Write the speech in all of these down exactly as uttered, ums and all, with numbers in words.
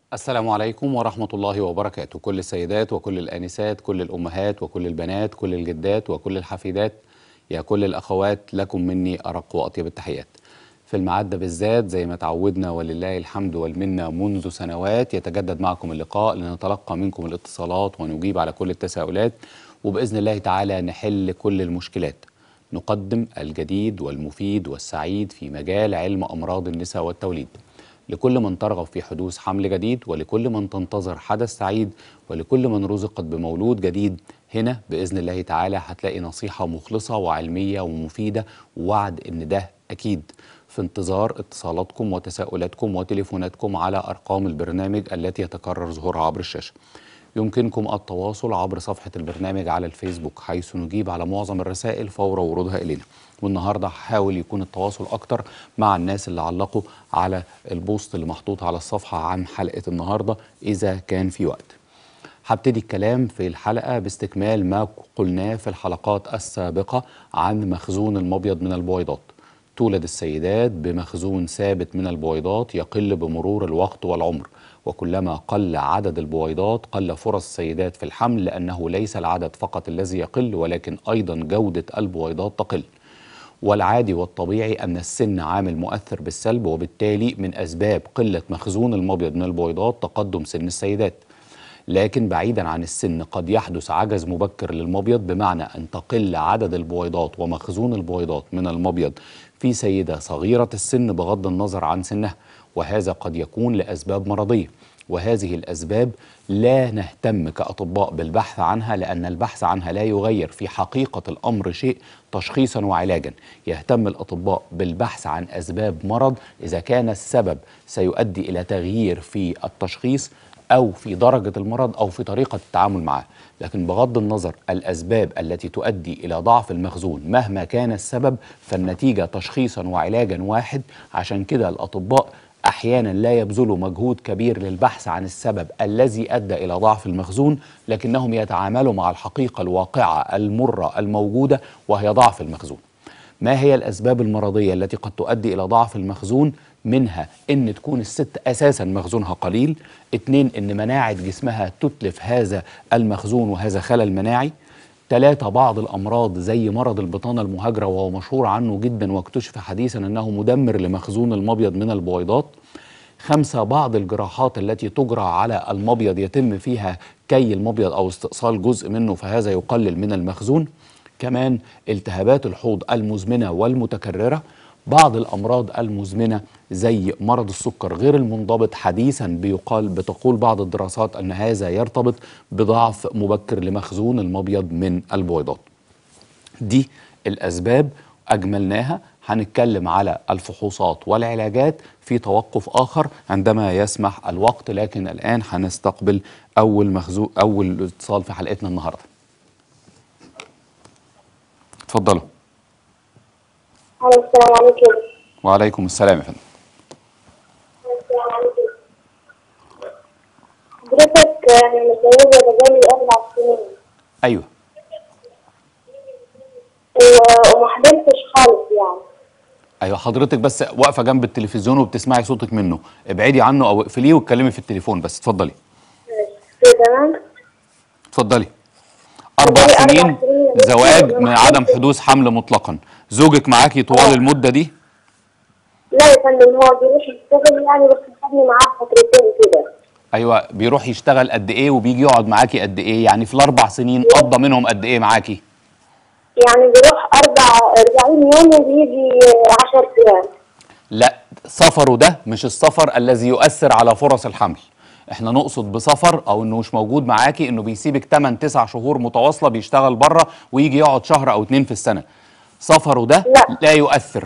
السلام عليكم ورحمة الله وبركاته. كل السيدات وكل الآنسات، كل الأمهات وكل البنات، كل الجدات وكل الحفيدات، يا كل الأخوات، لكم مني أرق وأطيب التحيات. في الميعاد ده بالذات زي ما تعودنا ولله الحمد والمنة منذ سنوات يتجدد معكم اللقاء لنتلقى منكم الاتصالات ونجيب على كل التساؤلات، وبإذن الله تعالى نحل كل المشكلات. نقدم الجديد والمفيد والسعيد في مجال علم أمراض النساء والتوليد لكل من ترغب في حدوث حمل جديد، ولكل من تنتظر حدث سعيد، ولكل من رزقت بمولود جديد. هنا بإذن الله تعالى هتلاقي نصيحة مخلصة وعلمية ومفيدة، ووعد إن ده أكيد. في انتظار اتصالاتكم وتساؤلاتكم وتليفوناتكم على أرقام البرنامج التي يتكرر ظهورها عبر الشاشة. يمكنكم التواصل عبر صفحة البرنامج على الفيسبوك، حيث نجيب على معظم الرسائل فور ورودها إلينا. والنهاردة هحاول يكون التواصل أكتر مع الناس اللي علقوا على البوست اللي محطوط على الصفحة عن حلقة النهاردة إذا كان في وقت. هبتدي الكلام في الحلقة باستكمال ما قلناه في الحلقات السابقة عن مخزون المبيض من البويضات. تولد السيدات بمخزون ثابت من البويضات يقل بمرور الوقت والعمر، وكلما قل عدد البويضات قل فرص السيدات في الحمل، لأنه ليس العدد فقط الذي يقل ولكن أيضا جودة البويضات تقل. والعادي والطبيعي أن السن عامل مؤثر بالسلب، وبالتالي من أسباب قلة مخزون المبيض من البويضات تقدم سن السيدات. لكن بعيدا عن السن قد يحدث عجز مبكر للمبيض، بمعنى أن تقل عدد البويضات ومخزون البويضات من المبيض في سيدة صغيرة السن بغض النظر عن سنها، وهذا قد يكون لأسباب مرضية. وهذه الأسباب لا نهتم كأطباء بالبحث عنها، لأن البحث عنها لا يغير في حقيقة الأمر شيء تشخيصا وعلاجا. يهتم الأطباء بالبحث عن أسباب مرض إذا كان السبب سيؤدي إلى تغيير في التشخيص أو في درجة المرض أو في طريقة التعامل معه. لكن بغض النظر الأسباب التي تؤدي إلى ضعف المخزون مهما كان السبب، فالنتيجة تشخيصا وعلاجا واحد. عشان كده الأطباء أحيانا لا يبذلوا مجهود كبير للبحث عن السبب الذي أدى إلى ضعف المخزون، لكنهم يتعاملوا مع الحقيقة الواقعة المرة الموجودة وهي ضعف المخزون. ما هي الأسباب المرضية التي قد تؤدي إلى ضعف المخزون؟ منها إن تكون الست أساسا مخزونها قليل، اتنين إن مناعة جسمها تتلف هذا المخزون وهذا خلل مناعي، ثلاثة بعض الأمراض زي مرض البطانة المهاجرة وهو مشهور عنه جدا واكتشف حديثا أنه مدمر لمخزون المبيض من البويضات، خمسة بعض الجراحات التي تجرى على المبيض يتم فيها كي المبيض أو استئصال جزء منه فهذا يقلل من المخزون، كمان التهابات الحوض المزمنة والمتكررة، بعض الأمراض المزمنة زي مرض السكر غير المنضبط حديثا بيقال بتقول بعض الدراسات أن هذا يرتبط بضعف مبكر لمخزون المبيض من البويضات. دي الأسباب أجملناها. هنتكلم على الفحوصات والعلاجات في توقف آخر عندما يسمح الوقت، لكن الآن هنستقبل أول مخزون أول اتصال في حلقتنا النهاردة. اتفضلوا. السلام عليكم. وعليكم السلام يا فندم. السلام عليكم. حضرتك يعني متجوزة بقالي أربع سنين. أيوه. وما حضرتش خالص يعني. أيوه حضرتك بس واقفة جنب التلفزيون وبتسمعي صوتك منه، ابعدي عنه أو اقفليه واتكلمي في التليفون بس. اتفضلي. كده تمام؟ اتفضلي. أربع سنين زواج من عدم حدوث حمل مطلقا، زوجك معاكي طوال المدة دي؟ لا يا فندم، هو بيروح يشتغل يعني بس خدني معاه فترتين كده. أيوه، بيروح يشتغل قد إيه وبيجي يقعد معاكي قد إيه؟ يعني في الأربع سنين قضى منهم قد إيه معاكي؟ يعني بيروح أربع أربعين يوم وبيجي عشر أيام. لا، سفره ده مش السفر الذي يؤثر على فرص الحمل. احنا نقصد بسفر او انه مش موجود معاكي انه بيسيبك تمانية تسعة شهور متواصله بيشتغل بره ويجي يقعد شهر او اتنين في السنه. سفره ده لا, لا يؤثر.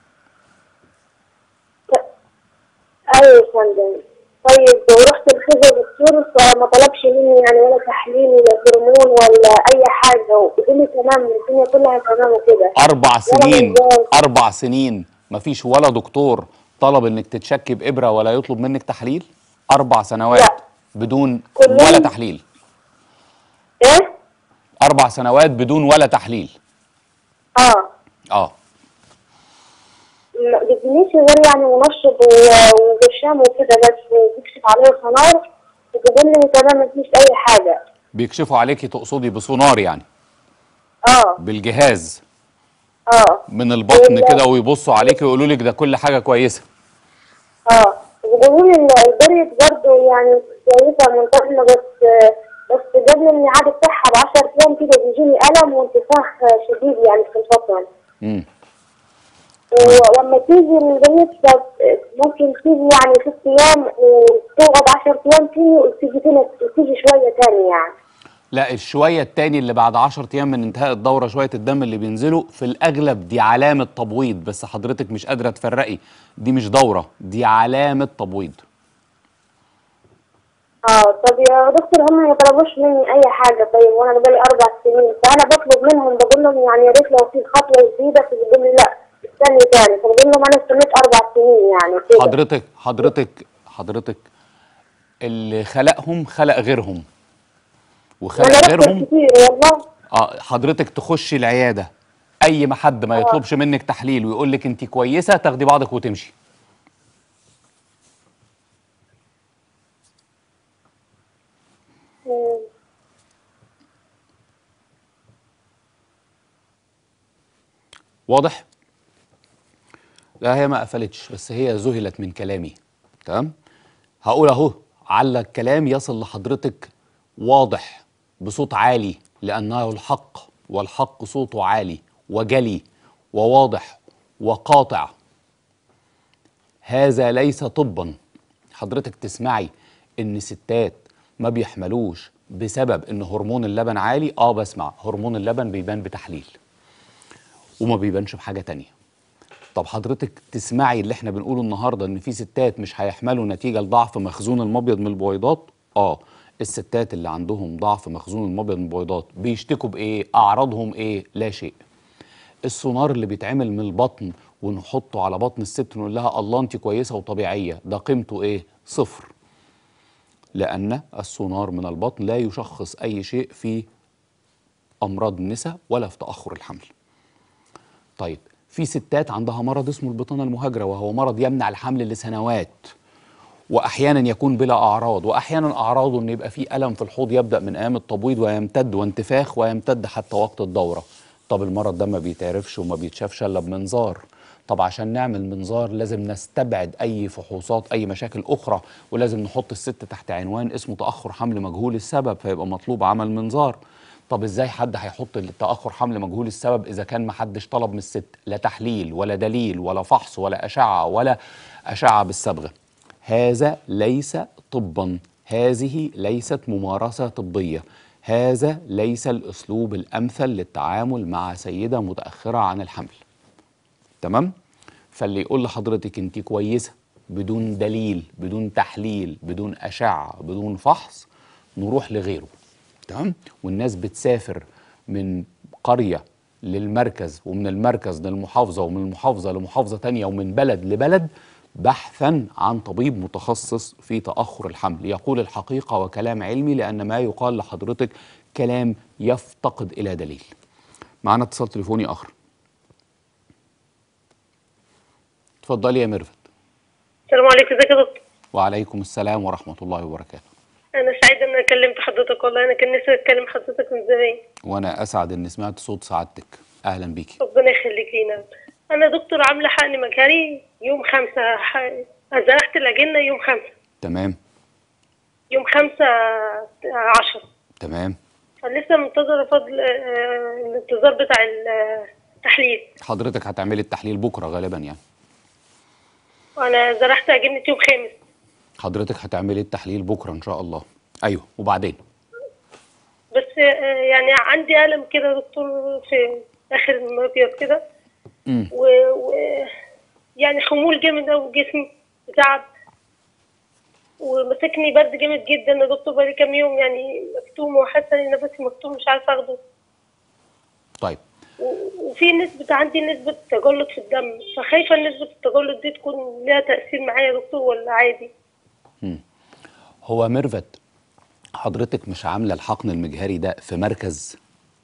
ايوه يا فندم. طيب ورحت لكذا دكتور فما طلبش مني يعني ولا تحليل ولا هرمون ولا اي حاجه، وقال لي تمام الدنيا كلها تمام وكده. اربع سنين اربع سنين مفيش ولا دكتور طلب انك تتشكي بابره ولا يطلب منك تحليل؟ اربع سنوات لا. بدون ولا تحليل؟ ايه؟ اربع سنوات بدون ولا تحليل؟ اه اه ما بيدينيش غير يعني منشط وغش برشام وكده بس، بيكشف عليه سونار وبيقول لي تمام مفيش أي حاجة. بيكشفوا عليكي تقصدي بسونار يعني؟ اه بالجهاز اه من البطن كده، ويبصوا عليكي ويقولوا لك ده كل حاجه كويسه. اه وبيقولوا لي إن البريد برضه يعني كويسة منتظمة، بس بس قبل الميعاد بتاعها بعشر أيام كده بيجيني ألم وانتفاخ شديد يعني في البطن. امم ولما تيجي البنت ممكن تيجي يعني ست ايام وتقعد عشر ايام تاني وتيجي تاني وتيجي شويه تاني يعني. لا، الشويه التاني اللي بعد عشرة ايام من انتهاء الدوره، شويه الدم اللي بينزلوا في الاغلب دي علامه تبويض، بس حضرتك مش قادره تفرقي، دي مش دوره، دي علامه تبويض. اه طب يا دكتور هم ما طلبوش مني اي حاجه، طيب وانا بقالي اربع سنين فانا بطلب منهم بقول لهم يعني يا ريت لو في خطوه جديده، فبيقولوا لي لا استني تاني، فبقول لهم انا استنيت اربع سنين يعني كده. حضرتك حضرتك حضرتك اللي خلقهم خلق غيرهم، ما وخلق انا رحت غيرهم. كتير والله. اه حضرتك تخشي العياده، اي ما حد ما اه يطلبش منك تحليل ويقول لك انت كويسه، تاخدي بعضك وتمشي. مم. واضح؟ لا هي ما قفلتش، بس هي ذهلت من كلامي. تمام؟ هقول اهو على الكلام يصل لحضرتك واضح بصوت عالي، لأنه الحق، والحق صوته عالي وجلي وواضح وقاطع. هذا ليس طبا. حضرتك تسمعي ان ستات ما بيحملوش بسبب ان هرمون اللبن عالي. اه بسمع هرمون اللبن بيبان بتحليل وما بيبانش بحاجة تانية. طب حضرتك تسمعي اللي احنا بنقوله النهارده ان في ستات مش هيحملوا نتيجه لضعف مخزون المبيض من البويضات. اه الستات اللي عندهم ضعف مخزون المبيض من البويضات بيشتكوا بايه؟ اعراضهم ايه؟ لا شيء. السونار اللي بيتعمل من البطن ونحطه على بطن الست نقول لها الله انت كويسه وطبيعيه، ده قيمته ايه؟ صفر. لان السونار من البطن لا يشخص اي شيء في امراض النساء ولا في تاخر الحمل. طيب في ستات عندها مرض اسمه البطانه المهاجره، وهو مرض يمنع الحمل لسنوات، واحيانا يكون بلا اعراض، واحيانا اعراضه ان يبقى في الم في الحوض يبدا من ايام التبويض ويمتد، وانتفاخ ويمتد حتى وقت الدوره. طب المرض ده ما بيتعرفش وما بيتشافش الا بمنظار. طب عشان نعمل منظار لازم نستبعد اي فحوصات، اي مشاكل اخرى، ولازم نحط الست تحت عنوان اسمه تاخر حمل مجهول السبب، فيبقى مطلوب عمل منظار. طب ازاي حد هيحط تاخر حمل مجهول السبب اذا كان ما حدش طلب من الست لا تحليل ولا دليل ولا فحص ولا اشعه ولا اشعه بالصبغه؟ هذا ليس طبا، هذه ليست ممارسه طبيه، هذا ليس الاسلوب الامثل للتعامل مع سيده متاخره عن الحمل. تمام؟ فاللي يقول لحضرتك انت كويسه بدون دليل، بدون تحليل، بدون اشعه، بدون فحص، نروح لغيره. تمام؟ والناس بتسافر من قريه للمركز، ومن المركز للمحافظه، ومن المحافظه لمحافظه تانية، ومن بلد لبلد، بحثا عن طبيب متخصص في تاخر الحمل يقول الحقيقه وكلام علمي، لان ما يقال لحضرتك كلام يفتقد الى دليل. معنا اتصال تليفوني اخر. اتفضلي يا ميرفت. السلام عليكم، ازيك يا دكتور؟ وعليكم السلام ورحمة الله وبركاته. انا سعيده ان انا كلمت حضرتك، والله انا كان نفسي اتكلم حضرتك من زمان. وانا اسعد اني سمعت صوت سعادتك. اهلا بيكي. ربنا يخليك لينا. انا دكتور عامله حقن مجهري يوم خمسة، ح... زرعت الاجنه يوم خمسة. تمام. يوم خمسة عشر. تمام. فلسه منتظره فضل آه، الانتظار بتاع التحليل. حضرتك هتعملي التحليل بكره غالبا يعني. وانا زرعت اجنه يوم خامس. حضرتك هتعملي التحليل بكره ان شاء الله. ايوه وبعدين؟ بس آه، يعني عندي الم كده يا دكتور في اخر المبيض كده. امم و... و... يعني خمول جامد قوي، جسمي تعب ومسكني برد جامد جدا يا دكتور، بقالي كام يوم يعني مكتوم، وحاسه ان نفسي مكتوم مش عارفه اخده. طيب. و- وفي نسبه، عندي نسبه تجلط في الدم، فخايفه ان نسبه التجلط دي تكون لها تاثير معايا يا دكتور ولا عادي؟ امم هو ميرفت، حضرتك مش عامله الحقن المجهري ده في مركز؟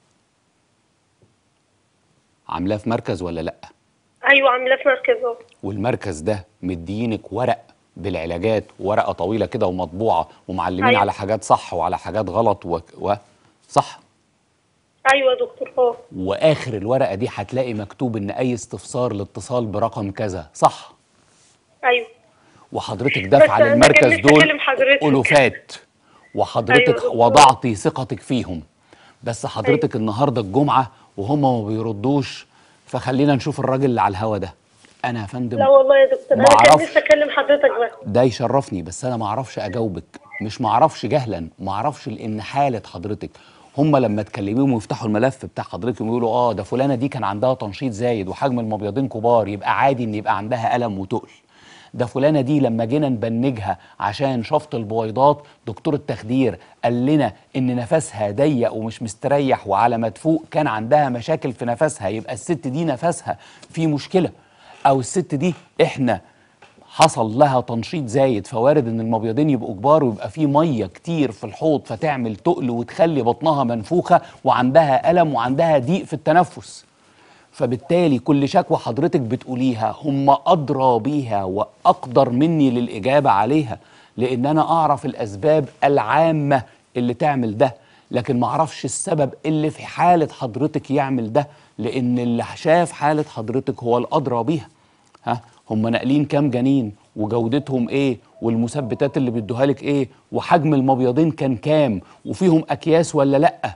عاملاه في مركز ولا لا؟ ايوه عاملاه في مركز اهو. والمركز ده مدينك ورق بالعلاجات، ورقه طويله كده ومطبوعه ومعلمين أيوة. على حاجات صح وعلى حاجات غلط و... و... صح. ايوه يا دكتور. اه واخر الورقه دي هتلاقي مكتوب ان اي استفسار الاتصال برقم كذا، صح. ايوه. وحضرتك بس دافعه انا كان للمركز نفسي دول اكلم حضرتك. الوفات، ايوه وحضرتك يا دكتور. وضعتي ثقتك فيهم، بس حضرتك أيوة. النهارده الجمعه وهم ما بيردوش، فخلينا نشوف الراجل اللي على الهوا ده. انا يا فندم لا والله يا دكتور، ما انا كان اعرفش، نفسي اكلم حضرتك بس. ده يشرفني، بس انا ما اعرفش اجاوبك، مش ما اعرفش جهلا، ما اعرفش لان حاله حضرتك هم لما تكلميهم ويفتحوا الملف بتاع حضرتك ويقولوا اه ده فلانه دي كان عندها تنشيط زايد وحجم المبيضين كبار، يبقى عادي ان يبقى عندها الم وتقل. ده فلانه دي لما جينا نبنجها عشان شفط البويضات دكتور التخدير قال لنا ان نفسها ضيق ومش مستريح، وعلى ما تفوق كان عندها مشاكل في نفسها، يبقى الست دي نفسها في مشكله، او الست دي احنا حصل لها تنشيط زايد فوارد ان المبيضين يبقوا كبار ويبقى في ميه كتير في الحوض فتعمل تقل وتخلي بطنها منفوخه وعندها الم وعندها ضيق في التنفس. فبالتالي كل شكوى حضرتك بتقوليها هم ادرى بيها واقدر مني للاجابه عليها، لان انا اعرف الاسباب العامه اللي تعمل ده، لكن ما اعرفش السبب اللي في حاله حضرتك يعمل ده، لان اللي شاف حاله حضرتك هو الادرى بيها. ها هم ناقلين كام جنين وجودتهم ايه والمثبتات اللي بيدوها لك ايه وحجم المبيضين كان كام وفيهم اكياس ولا لا.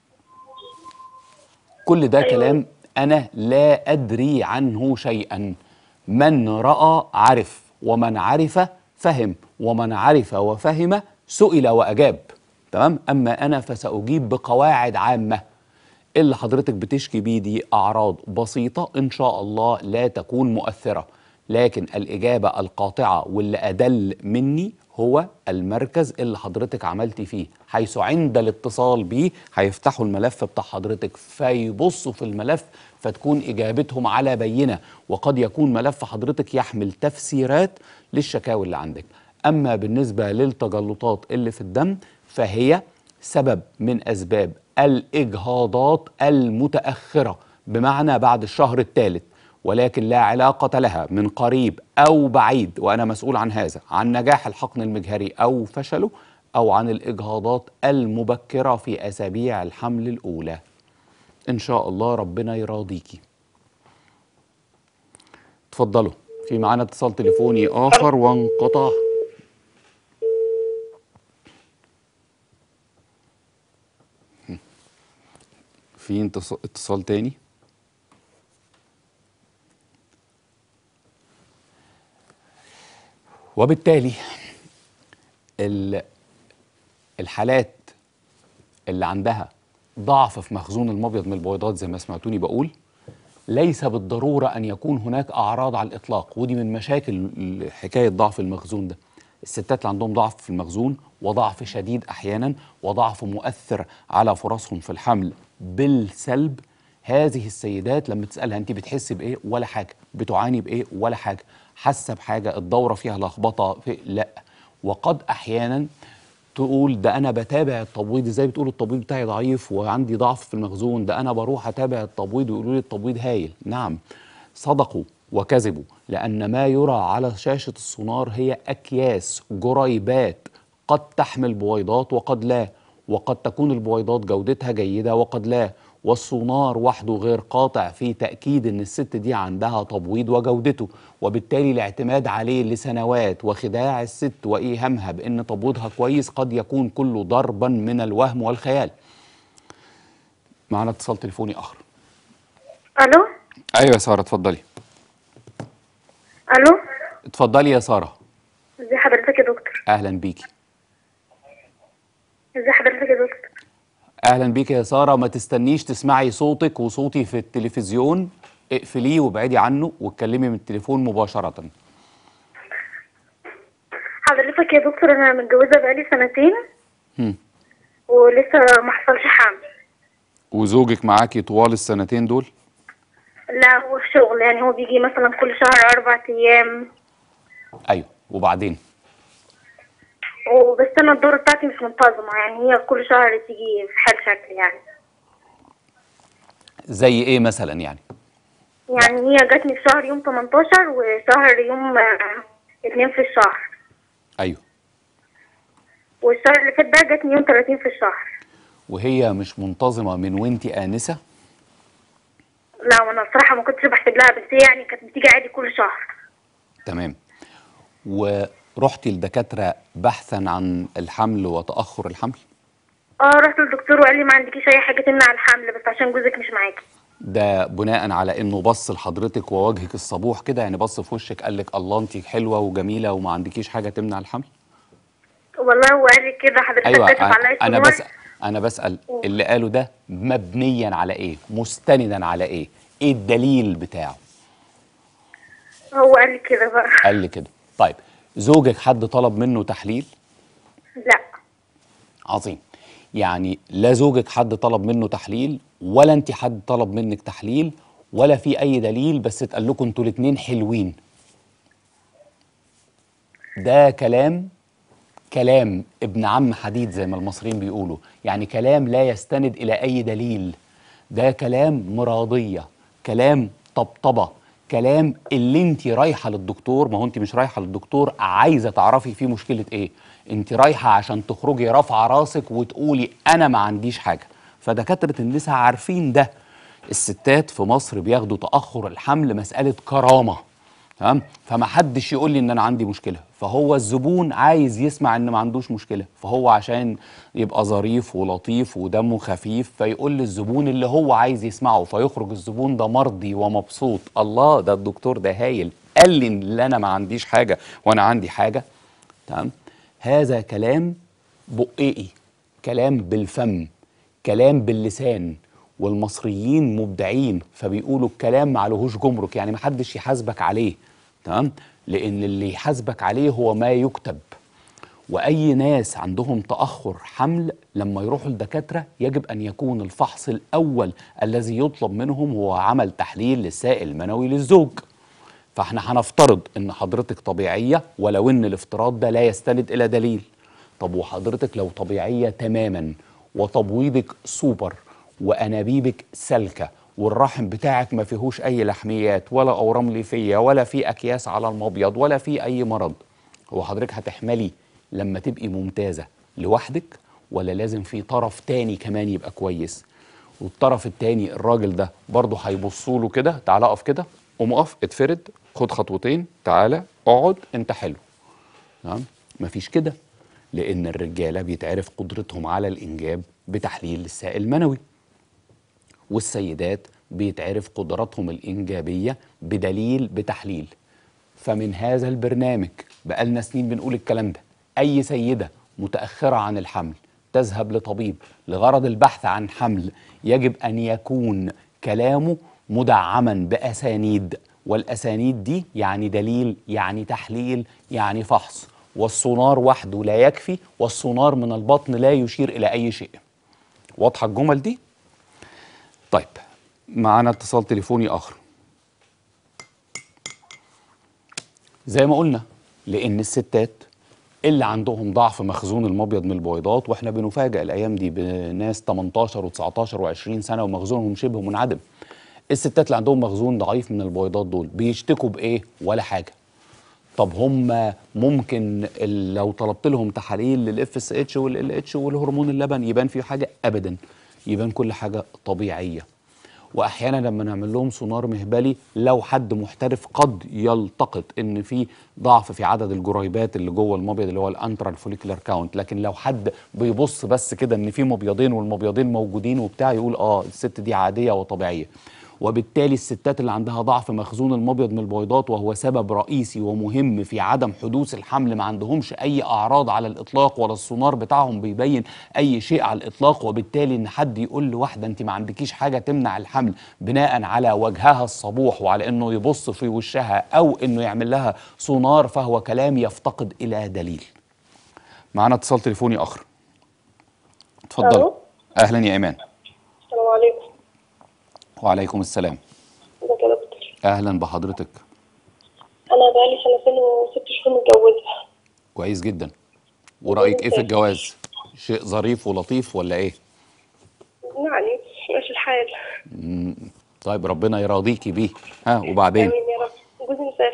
كل ده أيوة. كلام انا لا ادري عنه شيئا. من راى عرف، ومن عرف فهم، ومن عرف وفهم سئل واجاب. تمام. اما انا فساجيب بقواعد عامه. اللي حضرتك بتشكي بيه دي اعراض بسيطه ان شاء الله لا تكون مؤثره، لكن الاجابه القاطعه واللي ادل مني هو المركز اللي حضرتك عملتي فيه، حيث عند الاتصال بيه هيفتحوا الملف بتاع حضرتك فيبصوا في الملف فتكون اجابتهم على بينه، وقد يكون ملف حضرتك يحمل تفسيرات للشكاوي اللي عندك. اما بالنسبه للتجلطات اللي في الدم فهي سبب من اسباب الإجهاضات المتأخرة، بمعنى بعد الشهر الثالث، ولكن لا علاقة لها من قريب أو بعيد، وأنا مسؤول عن هذا، عن نجاح الحقن المجهري أو فشله، أو عن الإجهاضات المبكرة في أسابيع الحمل الأولى. إن شاء الله ربنا يراضيكي. اتفضلوا، في معانا اتصال تليفوني آخر وانقطع. في اتصال تاني. وبالتالي الحالات اللي عندها ضعف في مخزون المبيض من البويضات زي ما سمعتوني بقول، ليس بالضرورة أن يكون هناك أعراض على الإطلاق، ودي من مشاكل حكاية ضعف المخزون ده. الستات اللي عندهم ضعف في المخزون وضعف شديد أحيانا وضعف مؤثر على فرصهم في الحمل بالسلب، هذه السيدات لما تسألها أنت بتحسي بإيه؟ ولا حاجة. بتعاني بإيه؟ ولا حاجة. حاسة بحاجة؟ الدورة فيها لخبطة؟ في لا. وقد أحيانا تقول ده أنا بتابع التبويض. إزاي بتقول التبويض بتاعي ضعيف وعندي ضعف في المخزون؟ ده أنا بروح أتابع التبويض ويقولوا لي التبويض هايل. نعم، صدقوا وكذبوا، لأن ما يرى على شاشة السونار هي أكياس جريبات قد تحمل بويضات وقد لا، وقد تكون البويضات جودتها جيدة وقد لا، والسونار وحده غير قاطع في تأكيد أن الست دي عندها تبويض وجودته، وبالتالي الاعتماد عليه لسنوات وخداع الست وإيهامها بأن تبويضها كويس قد يكون كله ضربا من الوهم والخيال. معنا اتصال تليفوني آخر. الو. أيوة يا سارة، اتفضلي. الو. اتفضلي يا سارة. ازي حضرتك يا دكتور؟ أهلا بيكي. ازي حضرتك يا دكتور؟ اهلا بيك يا ساره. ما تستنيش تسمعي صوتك وصوتي في التلفزيون، اقفليه وابعدي عنه واتكلمي من التليفون مباشره. حضرتك يا دكتور انا متجوزه بقالي سنتين هم. ولسه ما حصلش حمل. وزوجك معاكي طوال السنتين دول؟ لا هو في شغل، يعني هو بيجي مثلا كل شهر اربع ايام. ايوه، وبعدين؟ وبس انا الدورة بتاعتي مش منتظمة، يعني هي كل شهر تيجي في حال شكل يعني. زي ايه مثلا يعني؟ يعني هي جاتني في شهر يوم تمنتاشر وشهر يوم اتنين في الشهر. ايوه. والشهر اللي فات ده جاتني يوم ثلاثين في الشهر. وهي مش منتظمه من وانتي انسه؟ لا وانا الصراحه ما كنتش بحسب لها، بس هي يعني كانت بتيجي عادي كل شهر. تمام. ورحتي لدكاتره بحثا عن الحمل وتاخر الحمل؟ اه رحت للدكتور وقال لي ما عندكيش اي حاجه تمنع الحمل، بس عشان جوزك مش معاكي. ده بناء على انه بص لحضرتك ووجهك الصبوح كده، يعني بص في وشك قال لك الله انت حلوه وجميله وما عندكيش حاجه تمنع الحمل؟ والله هو قال لي كده حضرتك، ايوه. كشف انا عليا أنا سونار. بسال انا بسال اللي قاله ده مبنيا على ايه؟ مستندا على ايه؟ ايه الدليل بتاعه؟ هو قال لي كده بقى. قال لي كده. طيب زوجك حد طلب منه تحليل؟ لا. عظيم. يعني لا زوجك حد طلب منه تحليل ولا انت حد طلب منك تحليل ولا في اي دليل، بس اتقال لكم انتوا الاتنين حلوين. ده كلام كلام ابن عم حديد زي ما المصريين بيقولوا، يعني كلام لا يستند الى اي دليل. ده كلام مرضية، كلام طبطبة، كلام اللي انت رايحة للدكتور. ما هو انت مش رايحة للدكتور عايزة تعرفي فيه مشكلة ايه، انت رايحة عشان تخرجي رافعة راسك وتقولي انا ما عنديش حاجة. فدكاترة النساء عارفين ده. الستات في مصر بياخدوا تأخر الحمل مسألة كرامة، تمام؟ فما حدش يقول لي ان انا عندي مشكله. فهو الزبون عايز يسمع ان ما عندوش مشكله، فهو عشان يبقى ظريف ولطيف ودمه خفيف فيقول للزبون اللي هو عايز يسمعه، فيخرج الزبون ده مرضي ومبسوط. الله ده الدكتور ده هايل، قال لي ان انا ما عنديش حاجه وانا عندي حاجه. تمام؟ هذا كلام بقئي، كلام بالفم، كلام باللسان. والمصريين مبدعين فبيقولوا الكلام معلهوش جمرك، يعني محدش يحاسبك عليه. تمام؟ لان اللي يحاسبك عليه هو ما يكتب. واي ناس عندهم تاخر حمل لما يروحوا لدكاتره يجب ان يكون الفحص الاول الذي يطلب منهم هو عمل تحليل للسائل المنوي للزوج. فاحنا هنفترض ان حضرتك طبيعيه ولو ان الافتراض ده لا يستند الى دليل. طب وحضرتك لو طبيعيه تماما وتبويضك سوبر وانابيبك سالكه والرحم بتاعك ما فيهوش اي لحميات ولا اورام ليفيه ولا في اكياس على المبيض ولا في اي مرض، هو حضرتك هتحملي لما تبقي ممتازه لوحدك ولا لازم في طرف تاني كمان يبقى كويس؟ والطرف التاني الراجل ده برضه هيبصوا له كده، تعالى اقف كده، قوم اقف، اتفرد، خد خطوتين، تعالى اقعد، انت حلو. تمام؟ مفيش كده، لان الرجاله بيتعرف قدرتهم على الانجاب بتحليل السائل المنوي، والسيدات بيتعرف قدراتهم الانجابيه بدليل بتحليل. فمن هذا البرنامج بقالنا سنين بنقول الكلام ده. اي سيده متاخره عن الحمل تذهب لطبيب لغرض البحث عن حمل يجب ان يكون كلامه مدعما باسانيد، والاسانيد دي يعني دليل، يعني تحليل، يعني فحص. والسونار وحده لا يكفي، والسونار من البطن لا يشير الى اي شيء. واضحه الجمل دي؟ طيب معانا اتصال تليفوني اخر. زي ما قلنا، لان الستات اللي عندهم ضعف مخزون المبيض من البويضات، واحنا بنفاجئ الايام دي بناس تمنتاشر و19 و20 سنه ومخزونهم شبه منعدم. الستات اللي عندهم مخزون ضعيف من البويضات دول بيشتكوا بايه؟ ولا حاجه. طب هم ممكن لو طلبت لهم تحاليل للاف اس اتش والال اتش والهرمون اللبن يبان فيه حاجه؟ ابدا، يبان كل حاجه طبيعيه. واحيانا لما نعمل لهم سونار مهبلي لو حد محترف قد يلتقط ان في ضعف في عدد الجريبات اللي جوه المبيض اللي هو الانترال فوليكولار كاونت، لكن لو حد بيبص بس كده ان في مبيضين والمبيضين موجودين وبتاع يقول اه الست دي عاديه وطبيعيه. وبالتالي الستات اللي عندها ضعف مخزون المبيض من البويضات وهو سبب رئيسي ومهم في عدم حدوث الحمل ما عندهمش اي اعراض على الاطلاق ولا السونار بتاعهم بيبين اي شيء على الاطلاق، وبالتالي ان حد يقول لواحده انت ما عندكيش حاجه تمنع الحمل بناء على وجهها الصبوح وعلى انه يبص في وشها او انه يعمل لها سونار فهو كلام يفتقد الى دليل. معانا اتصال تليفوني اخر. اتفضل. الو. اهلا يا ايمان. السلام عليكم. وعليكم السلام. ازيك يا دكتور؟ اهلا بحضرتك. انا بقالي سنتين وست شهور متجوزه. كويس جدا. ورأيك ايه في الجواز؟ شيء ظريف ولطيف ولا ايه؟ يعني ماشي الحال. مم. طيب ربنا يراضيكي بيه. ها وبعدين؟ امين يا رب. جوزي مسافر او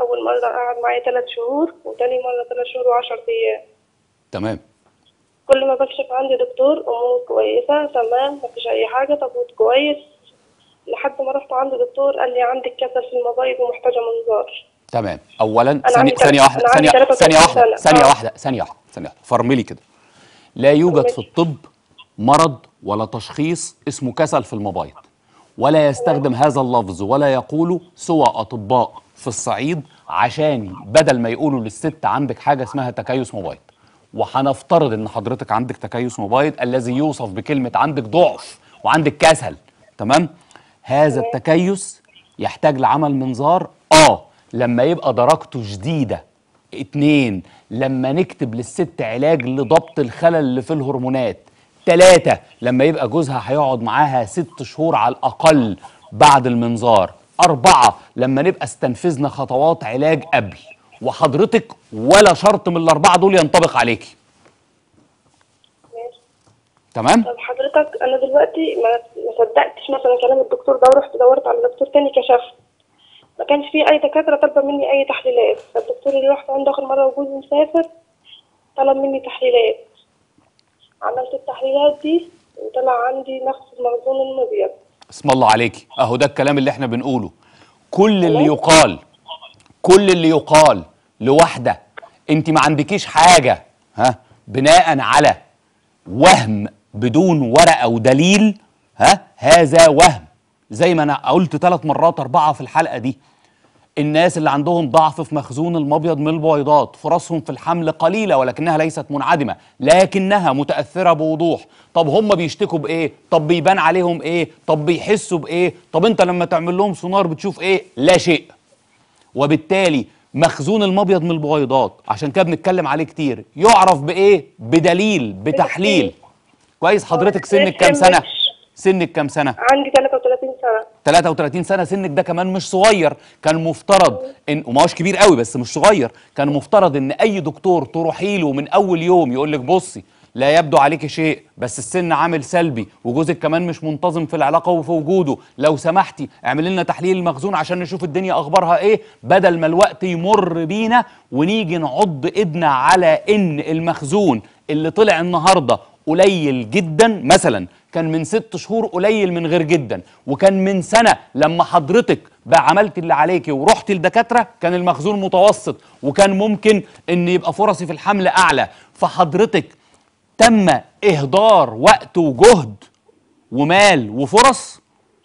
اول مره قعد معايا ثلاث شهور، وتاني مره ثلاث شهور وعشر ايام. تمام. كل ما بكشف عندي دكتور امور كويسه تمام مفيش اي حاجه، تبويض كويس، لحد ما رحت عند دكتور قال لي عندك كسل في المبايض ومحتاجه منظار. تمام. اولا أنا ثانيه عندي تل- ثانيه واحده أنا عندي ثانيه ثانيه ثلاثة وثلاثين واحده سنة. ثانيه آه. واحده ثانيه واحده ثانيه واحده فرملي كده. لا يوجد في الطب مرض ولا تشخيص اسمه كسل في المبايض، ولا يستخدم هذا اللفظ ولا يقوله سوى أطباء في الصعيد، عشان بدل ما يقولوا للست عندك حاجة اسمها تكيس مبايض، وهنفترض ان حضرتك عندك تكيس مبايض الذي يوصف بكلمة عندك ضعف وعندك كسل، تمام؟ هذا التكيس يحتاج لعمل منظار اه لما يبقى درجته شديدة. اتنين، لما نكتب للست علاج لضبط الخلل اللي في الهرمونات. تلاتة، لما يبقى جوزها هيقعد معاها ست شهور على الأقل بعد المنظار. أربعة، لما نبقى استنفذنا خطوات علاج قبل. وحضرتك ولا شرط من الأربعة دول ينطبق عليكي. ماشي. تمام؟ طب حضرتك انا دلوقتي ما ما صدقتش مثلا كلام الدكتور ده، ورحت دورت على دكتور تاني كشفت، ما كانش فيه اي دكاتره طالبه مني اي تحليلات. فالدكتور اللي رحت عنده اخر مره وجوزي مسافر طلب مني تحليلات، عملت التحليلات دي وطلع عندي نقص في المخزون المبيض. اسم الله عليكي، اهو ده الكلام اللي احنا بنقوله. كل اللي يقال كل اللي يقال لواحده انت ما عندكيش حاجه، ها، بناء على وهم بدون ورقه ودليل، ها، هذا وهم. زي ما انا قلت ثلاث مرات اربعه في الحلقه دي، الناس اللي عندهم ضعف في مخزون المبيض من البويضات فرصهم في الحمل قليله، ولكنها ليست منعدمه، لكنها متاثره بوضوح. طب هم بيشتكوا بايه؟ طب بيبان عليهم ايه؟ طب بيحسوا بايه؟ طب انت لما تعمل لهم سونار بتشوف ايه؟ لا شيء. وبالتالي مخزون المبيض من البويضات، عشان كده بنتكلم عليه كتير، يعرف بايه؟ بدليل، بتحليل. كويس. حضرتك سنك كام سنه؟ سنك كام سنه؟ عندي ثلاثة وثلاثين سنة. ثلاثة وثلاثين سنة. سنك ده كمان مش صغير. كان مفترض ان، وما هوش كبير قوي بس مش صغير، كان مفترض ان اي دكتور تروحي له من اول يوم يقول لك بصي لا يبدو عليك شيء، بس السن عامل سلبي وجوزك كمان مش منتظم في العلاقه وفي وجوده، لو سمحتي اعملي لنا تحليل المخزون عشان نشوف الدنيا اخبارها ايه، بدل ما الوقت يمر بينا ونيجي نعض ايدنا على ان المخزون اللي طلع النهارده قليل جدا، مثلا كان من ست شهور قليل من غير جدا، وكان من سنه لما حضرتك بقى عملت اللي عليكي ورحتي لدكاتره كان المخزون متوسط، وكان ممكن ان يبقى فرصي في الحمل اعلى. فحضرتك تم اهدار وقت وجهد ومال وفرص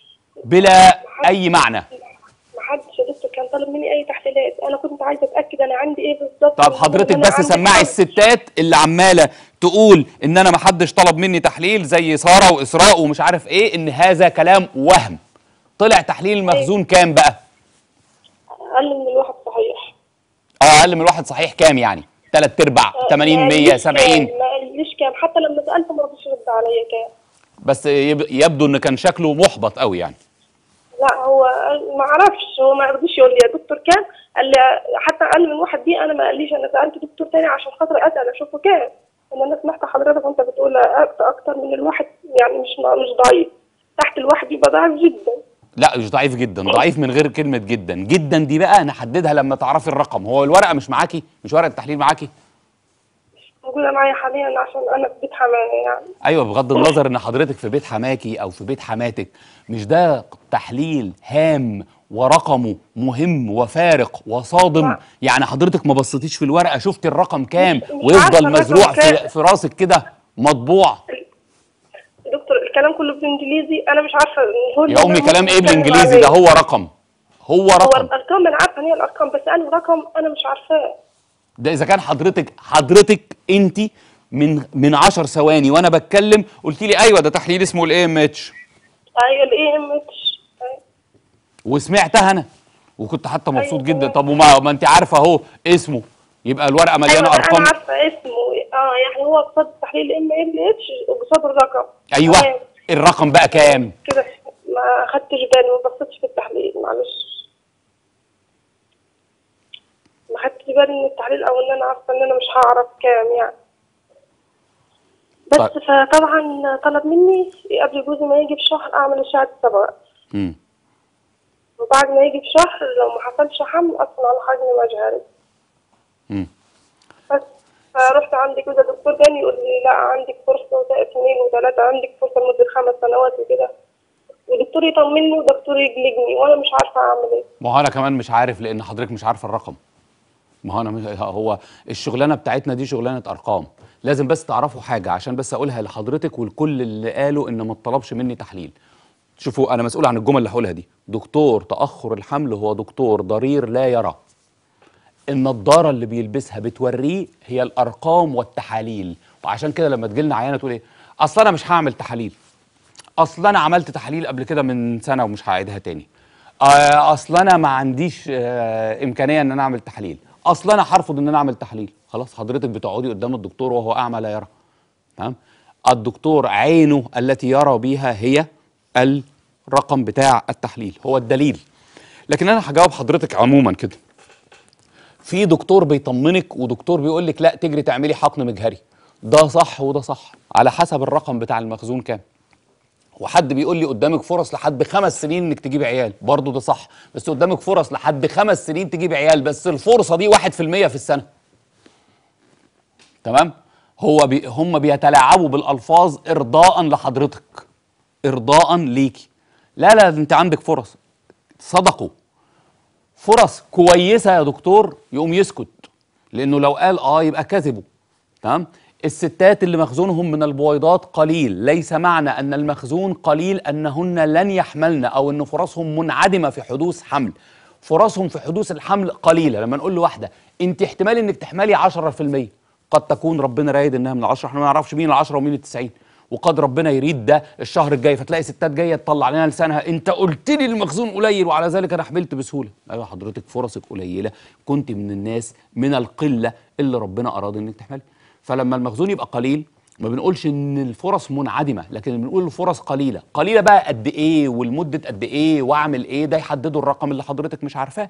بلا اي معنى. محدش يا دكتور كان طالب مني اي تحليلات، انا كنت عايزه اتاكد انا عندي ايه بالظبط. طب حضرتك بس سمعي الستات اللي عماله تقول ان انا ما حدش طلب مني تحليل زي ساره واسراء ومش عارف ايه، ان هذا كلام وهم. طلع تحليل المخزون كام بقى؟ اقل من الواحد صحيح. اه اقل من الواحد صحيح. كام يعني؟ تلات ارباع، تمانين، مية، سبعين؟ ما قاليش كام، حتى لما سالته ما رضيش يرد عليا كام. بس يب- يبدو ان كان شكله محبط قوي يعني. لا هو ما اعرفش، هو ما رضيش يقول لي يا دكتور كام، قال لي حتى اقل من واحد دي انا ما قاليش، انا سالت دكتور تاني عشان خاطر اسال اشوفه كام. ان انا سمعت حضرتك وانت بتقول اكتر من الواحد، يعني مش مش ضعيف، تحت الواحد يبقى ضعيف جدا. لا مش ضعيف جدا، ضعيف من غير كلمه جدا. جدا دي بقى نحددها لما تعرفي الرقم. هو الورقه مش معاكي؟ مش ورقه التحليل معاكي؟ موجوده معايا حاليا عشان انا في بيت حماية يعني. ايوه، بغض النظر ان حضرتك في بيت حماكي او في بيت حماتك، مش ده تحليل هام ورقمه مهم وفارق وصادم؟ لا. يعني حضرتك ما بصيتيش في الورقه شفتي الرقم كام مش- مش ويفضل عارفة الرقم مزروع في, كام. في راسك كده مطبوع؟ دكتور الكلام كله بالانجليزي، انا مش عارفه هو يا امي كلام ايه بيتكلم بالانجليزي؟ عليه. ده هو رقم، هو هو رقم. الارقام انا عارفه ان هي الارقام، بس انا رقم انا مش عارفاه. ده اذا كان حضرتك حضرتك انت من من عشر ثواني وانا بتكلم قلت لي ايوه ده تحليل اسمه الاي ام اتش، ايوه الاي ام اتش وسمعتها انا وكنت حتى مبسوط أيوة جدا. تمام. طب وما ما انت عارفه اهو اسمه، يبقى الورقه مليانه أيوة ارقام. انا عارفه اسمه، اه يعني هو قصاد تحليل ام ام اتش وقصاد الرقم. ايوه تمام. الرقم بقى كام؟ كده ما خدتش بالي، ما بصيتش في التحليل، معلش ما خدتش بالي من التحليل، او ان انا عارفه ان انا مش هعرف كام يعني. بس طيب. فطبعا طلب مني قبل جوزي ما يجي بشهر اعمل اشعه صبغه. امم وبعد ما يجي بشهر لو ما حصلش حمل أصلا على حجم مجهري. امم بس فرحت عند كده دكتور تاني يقول لي لا عندك فرصة اثنين وثلاثة، عندك فرصة لمدة خمس سنوات وكده، ودكتور يطمني ودكتور يجلجني وانا مش عارفة اعمل ايه. ما هو انا كمان مش عارف، لان حضرتك مش عارفه الرقم. ما هو انا مش هو الشغلانه بتاعتنا دي شغلانه ارقام. لازم بس تعرفوا حاجه عشان بس اقولها لحضرتك ولكل اللي قالوا ان ما اتطلبش مني تحليل. شوفوا انا مسؤول عن الجمل اللي هقولها دي. دكتور تاخر الحمل هو دكتور ضرير لا يرى. النضاره اللي بيلبسها بتوريه هي الارقام والتحاليل. وعشان كده لما تجيلنا عيانه تقول ايه؟ اصل انا مش هعمل تحاليل، اصل انا عملت تحاليل قبل كده من سنه ومش هعيدها تاني، اصل انا ما عنديش آه امكانيه ان انا اعمل تحاليل، اصل انا هرفض ان انا اعمل تحاليل. خلاص حضرتك بتقعدي قدام الدكتور وهو اعمى لا يرى. تمام؟ الدكتور عينه التي يرى بها هي الرقم بتاع التحليل، هو الدليل. لكن انا هجاوب حضرتك عموما كده. في دكتور بيطمنك ودكتور بيقول لك لا تجري تعملي حقن مجهري. ده صح وده صح على حسب الرقم بتاع المخزون كام. وحد بيقول لي قدامك فرص لحد خمس سنين انك تجيب عيال، برضه ده صح، بس قدامك فرص لحد خمس سنين تجيب عيال، بس الفرصه دي واحد في المية في السنه. تمام؟ هو بي هم بيتلاعبوا بالالفاظ ارضاء لحضرتك، ارضاء ليكي. لا لا انت عندك فرص. صدقوا. فرص كويسه يا دكتور يقوم يسكت، لانه لو قال اه يبقى كذبوا. تمام؟ الستات اللي مخزونهم من البويضات قليل، ليس معنى ان المخزون قليل انهن لن يحملن او ان فرصهم منعدمه في حدوث حمل. فرصهم في حدوث الحمل قليله. لما نقول لواحده انت احتمال انك تحملي عشرة في المية، قد تكون ربنا رايد انها من العشرة، احنا ما نعرفش مين العشرة ومين التسعين، وقد ربنا يريد ده الشهر الجاي، فتلاقي ستات جايه تطلع لنا لسانها انت قلت لي المخزون قليل وعلى ذلك انا حملت بسهوله. ايوه حضرتك فرصك قليله، كنت من الناس من القله اللي ربنا اراد انك تحملي. فلما المخزون يبقى قليل ما بنقولش ان الفرص منعدمه، لكن بنقول الفرص قليله. قليله بقى قد ايه والمده قد ايه واعمل ايه، ده يحدده الرقم اللي حضرتك مش عارفاه.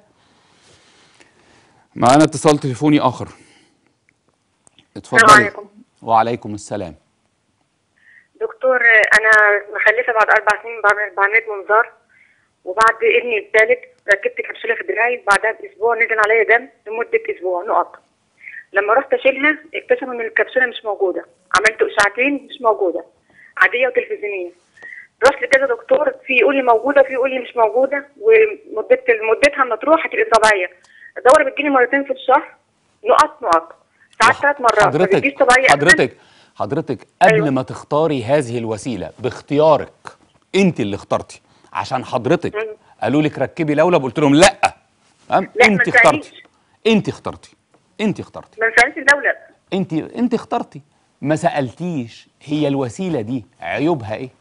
معانا اتصال تليفوني اخر. اتفضلي. السلام عليكم. وعليكم السلام. دكتور انا مخلفه بعد اربع سنين بعمليه منظار، وبعد ابني الثالث ركبت كبسوله في دراعي، بعدها باسبوع نزل عليا دم لمده اسبوع نقط. لما رحت اشيلها اكتشفوا ان الكبسوله مش موجوده، عملت اشعتين مش موجوده، عاديه وتلفزيونيه. رحت لكذا دكتور، في يقول لي موجوده في يقول لي مش موجوده، ومدة مدتها اما تروح هتبقى طبيعيه. الدوره بتجيلي مرتين في الشهر نقط نقط، ساعات ثلاث مرات. حضرتك طبيعيه حضرتك حضرتك قبل أيوة. ما تختاري هذه الوسيله باختيارك انت اللي اخترتي، عشان حضرتك مم. قالوا لك ركبي لولب قلت لهم لا. تمام؟ لا، انت ما اخترتي تسأليش. انت اخترتي انت اخترتي ما نسالش اللولب. انت انت اخترتي، ما سالتيش هي الوسيله دي عيوبها ايه.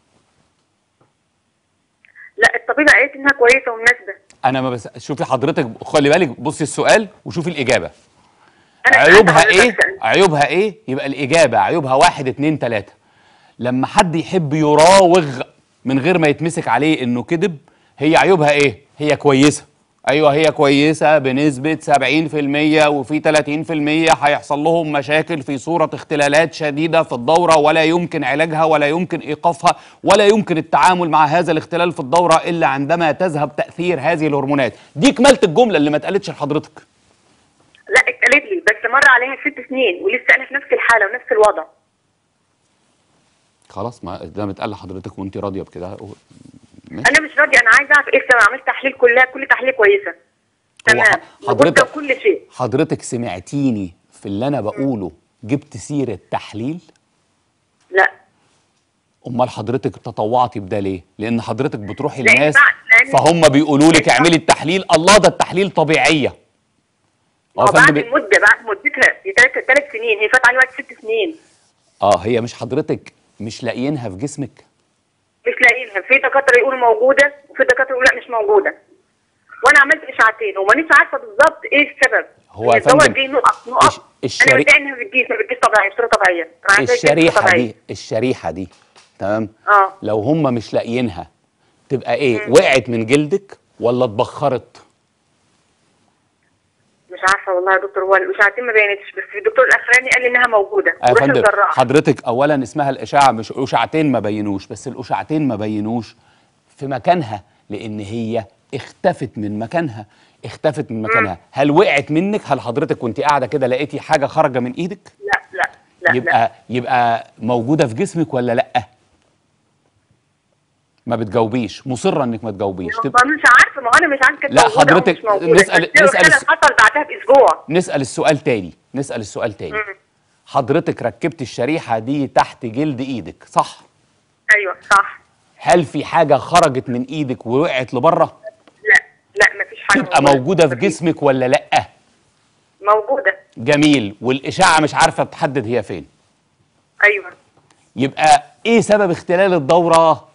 لا الطبيبه قالت انها كويسه ومناسبه. انا ما بس شوفي حضرتك، خلي بالك بصي السؤال وشوفي الاجابه. أنا عيوبها سألت ايه؟ حضرتك. عيوبها ايه؟ يبقى الاجابه عيوبها واحد اتنين تلاته. لما حد يحب يراوغ من غير ما يتمسك عليه انه كذب، هي عيوبها ايه؟ هي كويسه. ايوه هي كويسه بنسبه سبعين في المية، وفي تلاتين في المية هيحصل لهم مشاكل في صوره اختلالات شديده في الدوره ولا يمكن علاجها ولا يمكن ايقافها ولا يمكن التعامل مع هذا الاختلال في الدوره الا عندما تذهب تاثير هذه الهرمونات. دي كمالة الجمله اللي ما اتقالتش لحضرتك. لا اتقالت لي بس مر عليها ست سنين ولسه انا في نفس الحاله ونفس الوضع. خلاص ما ده متقال لحضرتك وانت راضيه بكده. انا مش راضيه، انا عايزه اعرف ايه السبب. عملت تحليل كلها، كل تحليل كويسه تمام، حضرتك كل شيء. حضرتك سمعتيني في اللي انا بقوله جبت سيره تحليل؟ لا. امال حضرتك تطوعتي بده ليه؟ لان حضرتك بتروحي لأن للناس بعد- لأن- فهم بيقولوا لك لأن- اعملي التحليل، الله ده التحليل طبيعيه. ما اه هو فندم بعد بي- المده، بعد مدتها ثلاث ثلاث سنين، هي فات علي وقت ست سنين. اه هي مش حضرتك مش لاقيينها في جسمك؟ مش لاقيينها، في دكاتره يقولوا موجوده وفي دكاتره يقولوا لا مش موجوده. وانا عملت اشعتين ومانيش عارفه بالظبط ايه السبب. هو يا الدواء فندم دي نقط نقط. الش- الشري- انا متضايقه انها بتجيش ما بتجيش طبيعيه، بصوره طبيعيه. أنا عايزاها تجيش الشريحه طبيعية. دي الشريحه دي تمام؟ اه لو هم مش لاقيينها تبقى ايه؟ وقعت من جلدك ولا اتبخرت؟ مش عارفه والله يا دكتور، هو الاشاعتين ما بينتش، بس الدكتور الاخراني قال لي انها موجوده. يا وروح فندم الجراح. حضرتك اولا اسمها الاشعه، مش اشعتين ما بينوش، بس الاشعتين ما بينوش في مكانها لان هي اختفت من مكانها، اختفت من مكانها. هل وقعت منك؟ هل حضرتك كنت قاعده كده لقيتي حاجه خارجه من ايدك؟ لا لا لا يبقى لا. يبقى موجوده في جسمك ولا لا؟ ما بتجاوبيش، مصره انك ما تجاوبيش. ما مش عارفه، ما انا مش عارفه كانت لا موجودة أو حضرتك مش موجودة. نسال بس نسال الخلل الس... حصل بعدها باسبوع. نسال السؤال تاني، نسال السؤال تاني. مم. حضرتك ركبت الشريحه دي تحت جلد ايدك صح؟ ايوه صح. هل في حاجه خرجت من ايدك ووقعت لبره؟ لا لا مفيش حاجه تبقى موجوده في جسمك ولا لا؟ موجوده. جميل. والاشعه مش عارفه تحدد هي فين. ايوه. يبقى ايه سبب اختلال الدوره؟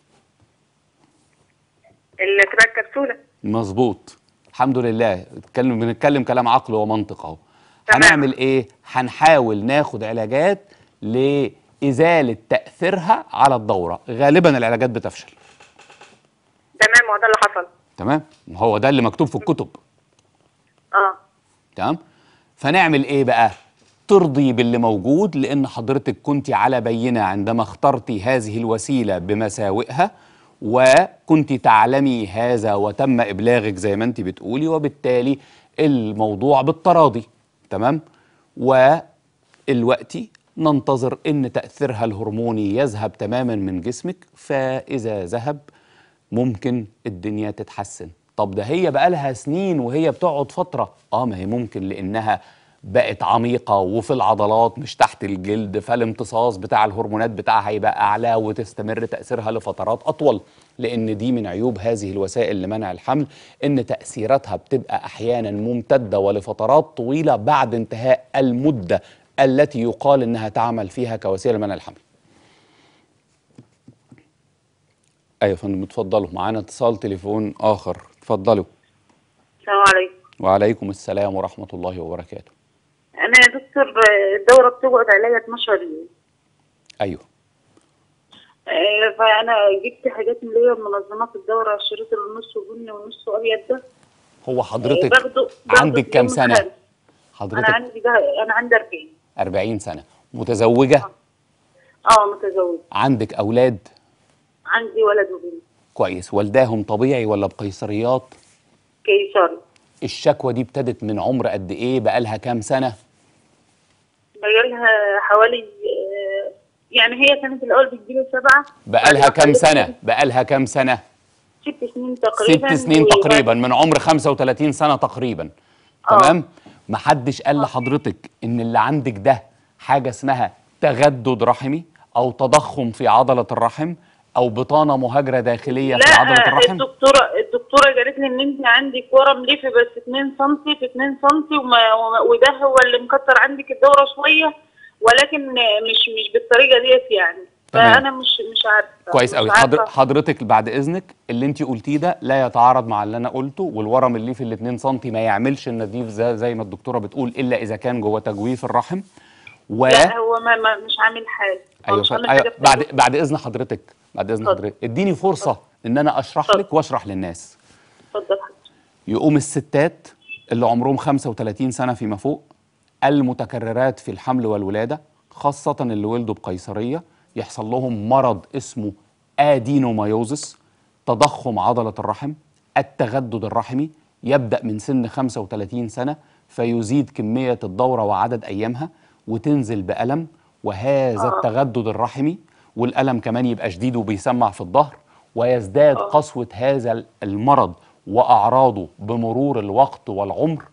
اللي تبقى الكبسوله. مظبوط، الحمد لله. بنتكلم بنتكلم كلام عقل ومنطق اهو. تمام. هنعمل ايه؟ هنحاول ناخد علاجات لازاله تاثيرها على الدوره. غالبا العلاجات بتفشل. تمام، هو ده اللي حصل. تمام، هو ده اللي مكتوب في الكتب. اه. تمام. فنعمل ايه بقى؟ ترضي باللي موجود، لان حضرتك كنت على بينه عندما اخترتي هذه الوسيله بمساوئها، وكنت تعلمي هذا وتم ابلاغك زي ما انت بتقولي، وبالتالي الموضوع بالتراضي. تمام. والوقت ننتظر ان تاثيرها الهرموني يذهب تماما من جسمك، فاذا ذهب ممكن الدنيا تتحسن. طب ده هي بقالها سنين وهي بتقعد فترة. اه ما هي ممكن لانها بقت عميقة وفي العضلات مش تحت الجلد، فالامتصاص بتاع الهرمونات بتاعها هيبقى اعلى وتستمر تأثيرها لفترات اطول. لان دي من عيوب هذه الوسائل لمنع الحمل، ان تأثيراتها بتبقى احيانا ممتدة ولفترات طويلة بعد انتهاء المدة التي يقال انها تعمل فيها كوسيلة لمنع الحمل. ايوه يا فندم، اتفضلوا. معانا اتصال تليفون اخر، اتفضلوا. السلام عليكم. وعليكم السلام ورحمه الله وبركاته. انا يا دكتور الدوره بتقعد عليا اتناشر يوم. ايوه. آه، فانا جبت حاجات من اللي هي منظمات الدوره، الشريط اللي نصه بني ونصه ابيض ده. هو حضرتك باخده باخده عندك في كام يوم سنه؟ الخامس. حضرتك انا عندي ده انا عندي أربعين. أربعين سنه. متزوجه؟ اه متزوجه. عندك اولاد؟ عندي ولد وبنت. كويس. والداهم طبيعي ولا بقيصريات؟ قيصري. الشكوى دي ابتدت من عمر قد ايه؟ بقالها كام سنه؟ بقالها حوالي آه، يعني هي كانت الاول بتجيلي سبعه. بقالها كام سنه؟ بقالها كام سنه؟ ست سنين تقريبا. ست سنين تقريبا، من عمر خمسة وثلاثين سنه تقريبا. آه. تمام. محدش قال لحضرتك ان اللي عندك ده حاجه اسمها تغدد رحمي او تضخم في عضله الرحم او بطانه مهاجره داخليه في عضله لا الرحم؟ الدكتوره الدكتوره قالت لي ان انت عندك ورم ليفي بس اتنين سم في اتنين سم، وما وما وده هو اللي مكتر عندك الدوره شويه، ولكن مش مش بالطريقه ديت يعني. تمام. فانا مش مش عارفه. كويس مش قوي. عارفة. حضر حضرتك بعد اذنك اللي انت قلتيه ده لا يتعارض مع اللي انا قلته، والورم اللي في الاتنين سنتي ما يعملش النزيف زي, زي ما الدكتوره بتقول الا اذا كان جوه تجويف الرحم. و لا هو ما, ما مش عامل حاجه. هو ايوه مش عامل أيوة. حاجة في بعد التجويف. بعد اذن حضرتك بعد اذن اتفضل. حضرتك اديني فرصه ان انا اشرح اتفضل. لك واشرح للناس. اتفضل حضرتك. يقوم الستات اللي عمرهم خمسة وثلاثين سنه فيما فوق، المتكررات في الحمل والولاده، خاصه اللي ولدوا بقيصريه، يحصل لهم مرض اسمه ادينومايوزس، تضخم عضله الرحم، التغدد الرحمي، يبدا من سن خمسة وثلاثين سنه، فيزيد كميه الدوره وعدد ايامها، وتنزل بالم. وهذا آه. التغدد الرحمي والالم كمان يبقى شديد وبيسمع في الظهر، ويزداد آه. قسوه هذا المرض واعراضه بمرور الوقت والعمر.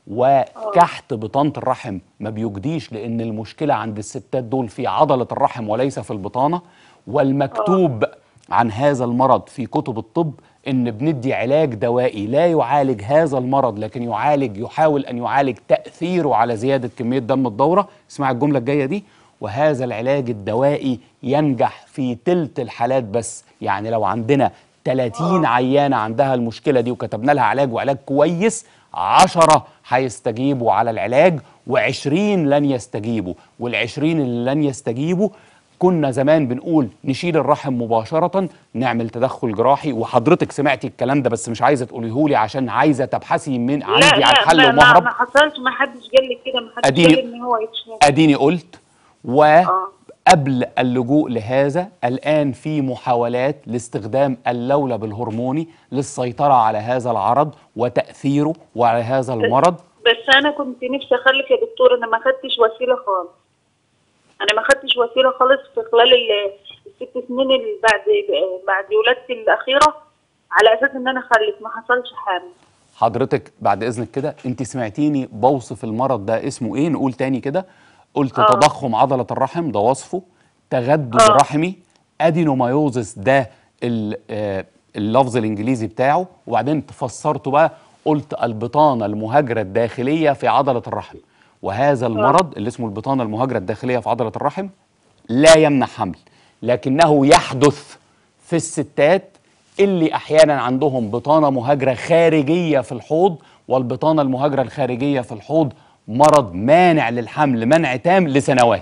وكحت بطانه الرحم ما بيجديش، لان المشكله عند الستات دول في عضله الرحم وليس في البطانه. والمكتوب عن هذا المرض في كتب الطب ان بندي علاج دوائي لا يعالج هذا المرض، لكن يعالج يحاول ان يعالج تاثيره على زياده كميه دم الدوره. اسمع الجمله الجايه دي: وهذا العلاج الدوائي ينجح في تلت الحالات بس. يعني لو عندنا ثلاثين عيانه عندها المشكله دي وكتبنا لها علاج وعلاج كويس، عشرة هيستجيبوا على العلاج وعشرين لن يستجيبوا. والعشرين اللي لن يستجيبوا كنا زمان بنقول نشيل الرحم مباشرة، نعمل تدخل جراحي. وحضرتك سمعتي الكلام ده بس مش عايزة تقوليهولي عشان عايزة تبحثي من عندي لا عن لا حل لا ومهرب. ما حصلش، ما حدش قال لي كده، ما حدش أديني- قال لي ان هو يتشال. اديني قلت. آه. قبل اللجوء لهذا الآن في محاولات لاستخدام اللولب الهرموني للسيطرة على هذا العرض وتأثيره وعلى هذا المرض. بس أنا كنت نفسي أخلف يا دكتور، أنا ما خدتش وسيلة خالص. أنا ما خدتش وسيلة خالص في خلال الست سنين اللي بعد بعد ولادتي الأخيرة، على أساس إن أنا أخلف، ما حصلش حامل. حضرتك بعد إذنك كده، أنت سمعتيني بوصف المرض ده اسمه إيه؟ نقول تاني كده. قلت آه. تضخم عضلة الرحم ده وصفه، تغدد آه. رحمي، ادينومايوزس ده اللفظ الانجليزي بتاعه، وبعدين فسرته بقى قلت البطانة المهاجرة الداخلية في عضلة الرحم. وهذا المرض اللي اسمه البطانة المهاجرة الداخلية في عضلة الرحم لا يمنع حمل، لكنه يحدث في الستات اللي احيانا عندهم بطانة مهاجرة خارجية في الحوض، والبطانة المهاجرة الخارجية في الحوض مرض مانع للحمل منع تام لسنوات.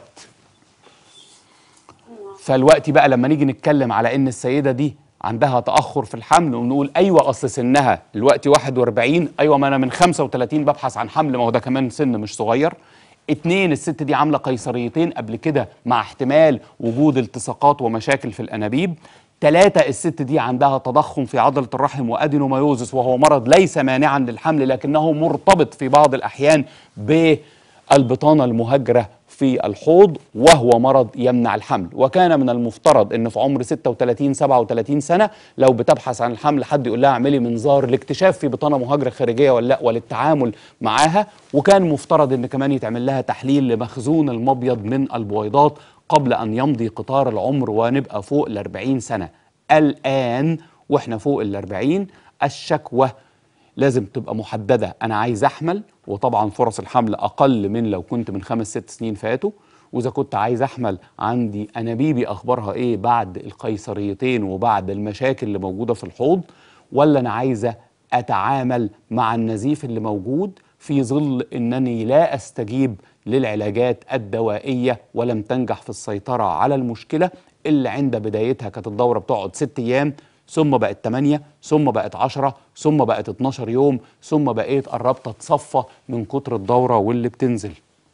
فالوقت بقى لما نيجي نتكلم على ان السيدة دي عندها تأخر في الحمل ونقول ايوه اصل سنها الوقت واحد وأربعين، ايوه ما انا من خمسة وثلاثين ببحث عن حمل، ما هو ده كمان سن مش صغير. اتنين، الست دي عاملة قيصريتين قبل كده مع احتمال وجود التصاقات ومشاكل في الانابيب. ثلاثة، الست دي عندها تضخم في عضلة الرحم وادينومايوزس، وهو مرض ليس مانعا للحمل لكنه مرتبط في بعض الأحيان بالبطانة المهاجرة في الحوض، وهو مرض يمنع الحمل. وكان من المفترض ان في عمر ستة وثلاثين سبعة وثلاثين سنة لو بتبحث عن الحمل حد يقول لها اعملي منظار لاكتشاف في بطانة مهاجرة خارجية ولا لا وللتعامل معاها، وكان مفترض ان كمان يتعمل لها تحليل لمخزون المبيض من البويضات قبل أن يمضي قطار العمر ونبقى فوق الأربعين سنة. الآن وإحنا فوق الأربعين الشكوى لازم تبقى محددة، أنا عايز أحمل، وطبعا فرص الحمل أقل من لو كنت من خمس ست سنين فاتوا. وإذا كنت عايز أحمل عندي أنابيبي أخبارها إيه بعد القيصريتين وبعد المشاكل اللي موجودة في الحوض، ولا أنا عايزة أتعامل مع النزيف اللي موجود في ظل أنني لا أستجيب للعلاجات الدوائية ولم تنجح في السيطرة على المشكلة اللي عند بدايتها كانت الدورة بتقعد ست أيام، ثم بقت ثمانية، ثم بقت عشرة، ثم بقت اتناشر يوم، ثم بقيت قربت اتصفى من كتر الدورة واللي بتنزل.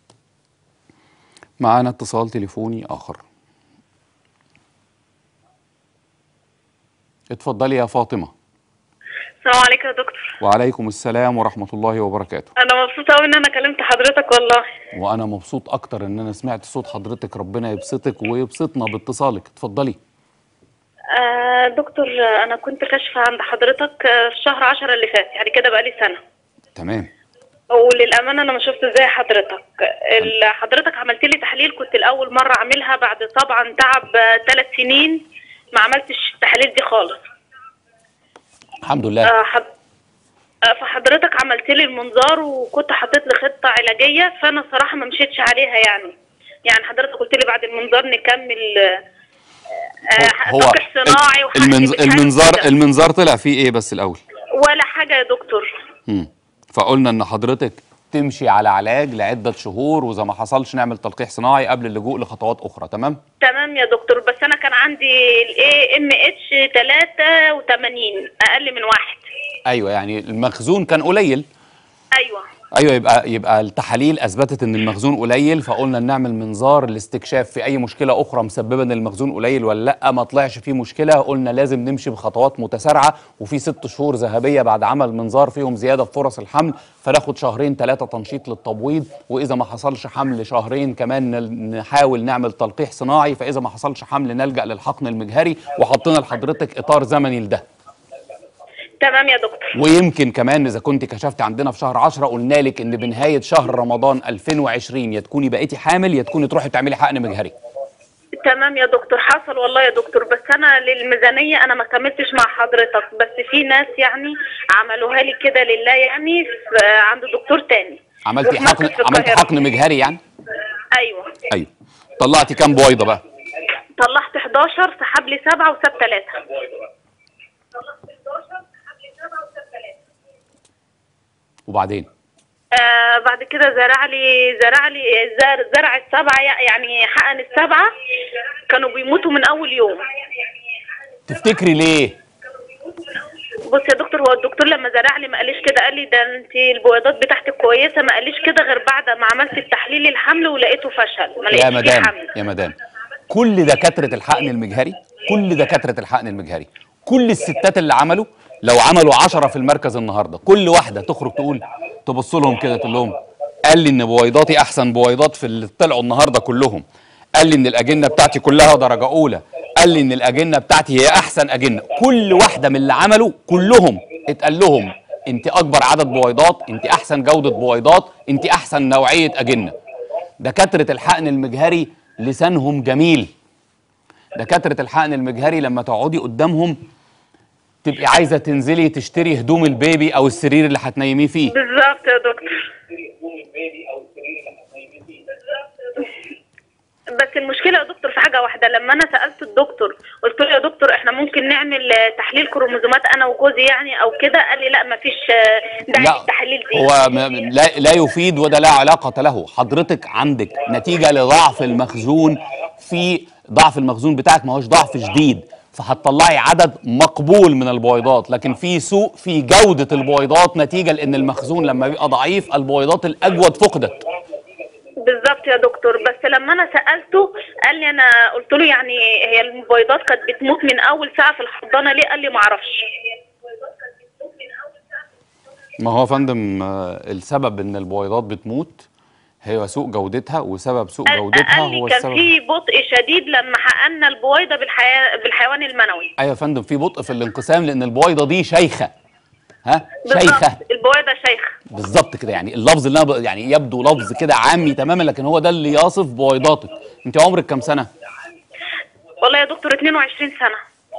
معانا اتصال تليفوني آخر. اتفضلي يا فاطمة. السلام عليكم يا دكتور. وعليكم السلام ورحمة الله وبركاته. انا مبسوطه قوي ان انا كلمت حضرتك والله. وانا مبسوط اكتر ان انا سمعت صوت حضرتك، ربنا يبسطك ويبسطنا باتصالك. اتفضلي. آه دكتور، انا كنت كاشفه عند حضرتك في شهر عشرة اللي فات، يعني كده بقالي سنه. تمام. وللامانه انا ما شفت ازاي حضرتك. حضرتك عملت لي تحليل، كنت الاول مره اعملها بعد طبعا تعب ثلاث سنين ما عملتش التحاليل دي خالص. الحمد لله. آه حض... آه فحضرتك عملت لي المنظار وكنت حطيت لي خطه علاجيه، فانا صراحه ما مشيتش عليها. يعني يعني حضرتك قلت لي بعد المنظار نكمل آه هو صناعي المنظ... المنظار المنظار طلع فيه ايه بس الاول؟ ولا حاجه يا دكتور. امم فقلنا ان حضرتك تمشي على علاج لعده شهور، واذا ما حصلش نعمل تلقيح صناعي قبل اللجوء لخطوات اخرى. تمام تمام يا دكتور. بس انا كان عندي الاي ام اتش ثلاثة وثمانين، اقل من واحد. ايوه، يعني المخزون كان قليل. ايوه ايوه، يبقى يبقى التحاليل اثبتت ان المخزون قليل، فقلنا نعمل منظار لاستكشاف في اي مشكله اخرى مسببه ان المخزون قليل ولا لا. ما طلعش فيه مشكله، قلنا لازم نمشي بخطوات متسارعه، وفي ست شهور ذهبيه بعد عمل منظار فيهم زياده في فرص الحمل، فناخد شهرين ثلاثه تنشيط للتبويض، واذا ما حصلش حمل شهرين كمان نحاول نعمل تلقيح صناعي، فاذا ما حصلش حمل نلجا للحقن المجهري، وحطينا لحضرتك اطار زمني لده. تمام يا دكتور. ويمكن كمان اذا كنت كشفت عندنا في شهر عشرة قلنا لك ان بنهايه شهر رمضان ألفين وعشرين يا تكوني بقيتي حامل يا تكوني تروحي تعملي حقن مجهري. تمام يا دكتور، حصل والله يا دكتور. بس انا للميزانيه انا ما كملتش مع حضرتك، بس في ناس يعني عملوها لي كده لله، يعني عند دكتور تاني. عملتي حقن عملتي حقن مجهري يعني؟ ايوه ايوه. طلعتي كام بويضه بقى؟ طلعت حداشر، سحب لي سبعة وساب ثلاثة. وبعدين؟ آه بعد كده زرع لي زرع لي زرع, زرع السبعه، يعني حقن السبعه كانوا بيموتوا من اول يوم. تفتكري ليه؟ بص يا دكتور، هو الدكتور لما زرع لي ما قاليش كده، قال لي ده انت البويضات بتاعتك كويسه، ما قاليش كده غير بعد ما عملت التحليل الحمل ولقيته فشل، ما لقيتش فيه حمل. يا مدام كل دكاتره الحقن المجهري كل دكاتره الحقن المجهري كل الستات اللي عملوا، لو عملوا عشرة في المركز النهارده، كل واحده تخرج تقول، تبص لهم كده تقول لهم قال لي ان بويضاتي احسن بويضات في اللي طلعوا النهارده كلهم، قال لي ان الاجنه بتاعتي كلها درجه اولى، قال لي ان الاجنه بتاعتي هي احسن اجنه. كل واحده من اللي عملوا كلهم اتقال لهم انت اكبر عدد بويضات، انت احسن جوده بويضات، انت احسن نوعيه اجنه. دكاتره الحقن المجهري لسانهم جميل. دكاتره الحقن المجهري لما تقعدي قدامهم تبقي عايزه تنزلي تشتري هدوم البيبي او السرير اللي هتنيميه فيه. بالظبط يا دكتور. بس المشكله يا دكتور في حاجه واحده، لما انا سالت الدكتور قلت له يا دكتور احنا ممكن نعمل تحليل كروموزومات انا وجوزي يعني او كده، قال لي لا مفيش داعي للتحاليل دي. هو لا, لا يفيد وده لا علاقه له. حضرتك عندك نتيجه لضعف المخزون، في ضعف المخزون بتاعك ما هوش ضعف شديد، فهتطلعي عدد مقبول من البويضات، لكن في سوء في جوده البويضات نتيجه لان المخزون لما بيبقى ضعيف البويضات الاجود فقدت. بالظبط يا دكتور. بس لما انا سالته قال لي، انا قلت له يعني هي البويضات كانت بتموت من اول ساعه في الحضانه ليه؟ قال لي ما اعرفش. ما هو يا فندم السبب ان البويضات بتموت هي سوء جودتها، وسبب سوء جودتها قال لي هو كان السبب. في بطء شديد لما حققنا البويضه بالحياه بالحيوان المنوي. ايوه يا فندم، في بطء في الانقسام لان البويضه دي شيخه. ها شيخه، البويضه شيخه بالظبط كده. يعني اللفظ اللي انا يعني يبدو لفظ كده عامي تماما، لكن هو ده اللي يصف بويضاتك. انت عمرك كام سنه؟ والله يا دكتور اتنين وعشرين سنه.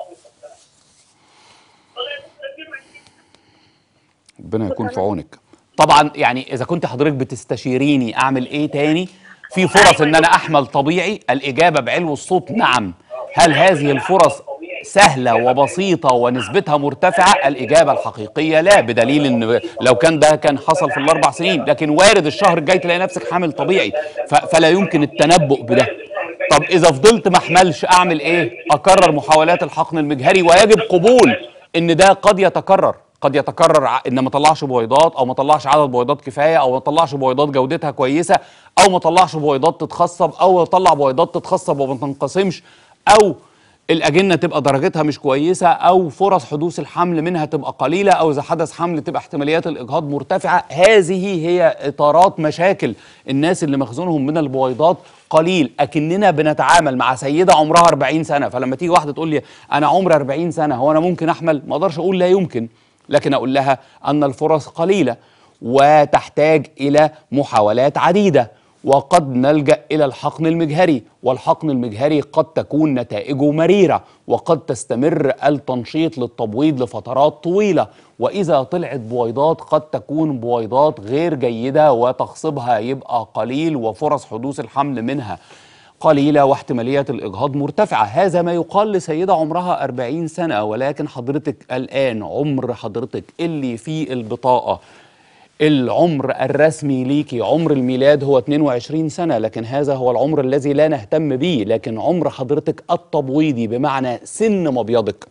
ربنا يكون في عونك. طبعا يعني اذا كنت حضرتك بتستشيريني اعمل ايه تاني، في فرص ان انا احمل طبيعي، الاجابه بعلو الصوت نعم. هل هذه الفرص سهله وبسيطه ونسبتها مرتفعه؟ الاجابه الحقيقيه لا، بدليل ان لو كان ده كان حصل في الاربع سنين، لكن وارد الشهر الجاي تلاقي نفسك حامل طبيعي، فلا يمكن التنبؤ بده. طب اذا فضلت ما احملش اعمل ايه؟ اكرر محاولات الحقن المجهري، ويجب قبول ان ده قد يتكرر. قد يتكرر ان ما طلعش بويضات، او ما طلعش عدد بويضات كفايه، او ما طلعش بويضات جودتها كويسه، او ما طلعش بويضات تتخصب، او يطلع بويضات تتخصب وما تنقسمش، او الاجنه تبقى درجتها مش كويسه، او فرص حدوث الحمل منها تبقى قليله، او اذا حدث حمل تبقى احتماليات الاجهاض مرتفعه. هذه هي اطارات مشاكل الناس اللي مخزونهم من البويضات قليل. اكننا بنتعامل مع سيده عمرها أربعين سنه، فلما تيجي واحده تقول لي انا عمري أربعين سنه هو انا ممكن احمل؟ ما اقدرش اقول لا يمكن، لكن اقول لها ان الفرص قليله وتحتاج الى محاولات عديده، وقد نلجأ إلى الحقن المجهري، والحقن المجهري قد تكون نتائجه مريرة، وقد تستمر التنشيط للتبويض لفترات طويلة، وإذا طلعت بويضات قد تكون بويضات غير جيدة وتخصيبها يبقى قليل وفرص حدوث الحمل منها قليلة واحتمالية الإجهاض مرتفعة. هذا ما يقال لسيدة عمرها أربعين سنة، ولكن حضرتك الآن عمر حضرتك اللي في البطاقة العمر الرسمي ليكي عمر الميلاد هو اتنين وعشرين سنة، لكن هذا هو العمر الذي لا نهتم به. لكن عمر حضرتك التبويضي بمعنى سن مبيضك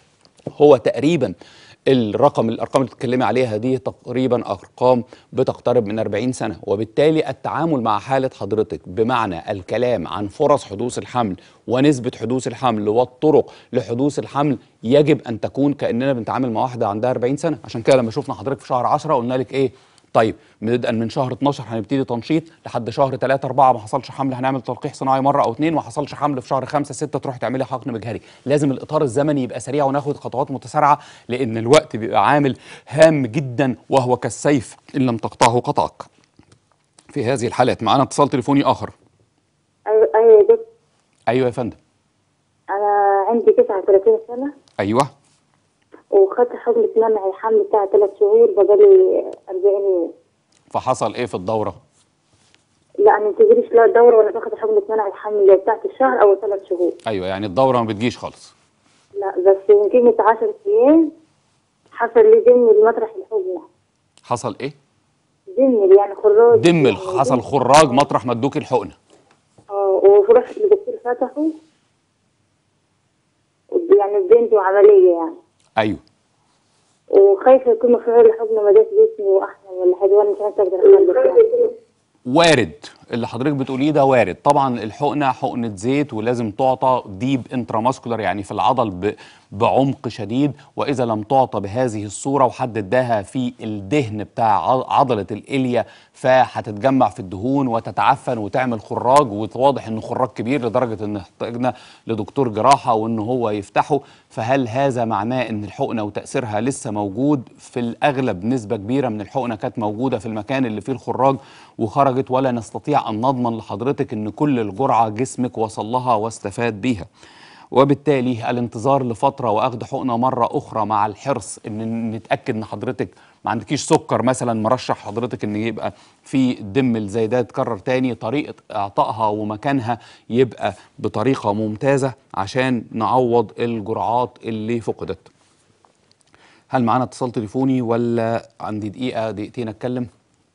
هو تقريبا الرقم الارقام اللي بتتكلمي عليها دي تقريبا ارقام بتقترب من أربعين سنه، وبالتالي التعامل مع حاله حضرتك بمعنى الكلام عن فرص حدوث الحمل ونسبه حدوث الحمل والطرق لحدوث الحمل يجب ان تكون كاننا بنتعامل مع واحده عندها أربعين سنه. عشان كده لما شفنا حضرتك في شهر عشرة قلنا لك ايه؟ طيب بدءا من شهر اتناشر هنبتدي تنشيط لحد شهر تلاتة أربعة ما حصلش حمل هنعمل تلقيح صناعي مره او اتنين، ما حصلش حمل في شهر خمسة ستة تروحي تعملي حقن مجهري. لازم الاطار الزمني يبقى سريع وناخد خطوات متسارعه، لان الوقت بيبقى عامل هام جدا وهو كالسيف ان لم تقطعه قطعك. في هذه الحالات معانا اتصال تليفوني اخر. ايوه ايوه يا دكتور. ايوه يا فندم. انا عندي تسعة وتلاتين سنه. ايوه. وخدت حقن منع الحمل بتاع ثلاث شهور بقالي أربعين يوم. فحصل ايه في الدوره؟ لا ما بتجريش لا دوره ولا باخد حقن منع الحمل بتاعت الشهر او ثلاث شهور. ايوه يعني الدوره ما بتجيش خالص. لا بس من قيمه عشر ايام حصل لي دم المطرح الحقنه. حصل ايه؟ دم يعني خراج. دم حصل خراج مطرح ما ادوك الحقنه. اه ورحت للدكتور فتحه يعني بنته عمليه يعني. ايوه. وخايفه يكون مفعول الحقنه ما جاش جسمي واحسن ولا حاجه وانا مش عارفه اقدر اخلص يعني. وارد اللي حضرتك بتقوليه ده وارد طبعا. الحقنه حقنه زيت ولازم تعطى ديب انتراماسكولار يعني في العضل ب... بعمق شديد، واذا لم تعطى بهذه الصوره وحد اداها في الدهن بتاع عضله الاليا فهتتجمع في الدهون وتتعفن وتعمل خراج، وواضح انه خراج كبير لدرجه ان احتاجنا لدكتور جراحه وان هو يفتحه. فهل هذا معناه ان الحقنه وتاثيرها لسه موجود؟ في الاغلب نسبه كبيره من الحقنه كانت موجوده في المكان اللي فيه الخراج وخرجت، ولا نستطيع ان نضمن لحضرتك ان كل الجرعه جسمك وصل لها واستفاد بيها. وبالتالي الانتظار لفتره واخذ حقنه مره اخرى مع الحرص ان نتاكد ان حضرتك ما عندكيش سكر مثلا مرشح حضرتك ان يبقى في دم الزايدات تكرر تاني، طريقه اعطائها ومكانها يبقى بطريقه ممتازه عشان نعوض الجرعات اللي فقدت. هل معانا اتصال تليفوني ولا عندي دقيقه دقيقتين اتكلم؟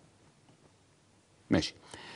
ماشي.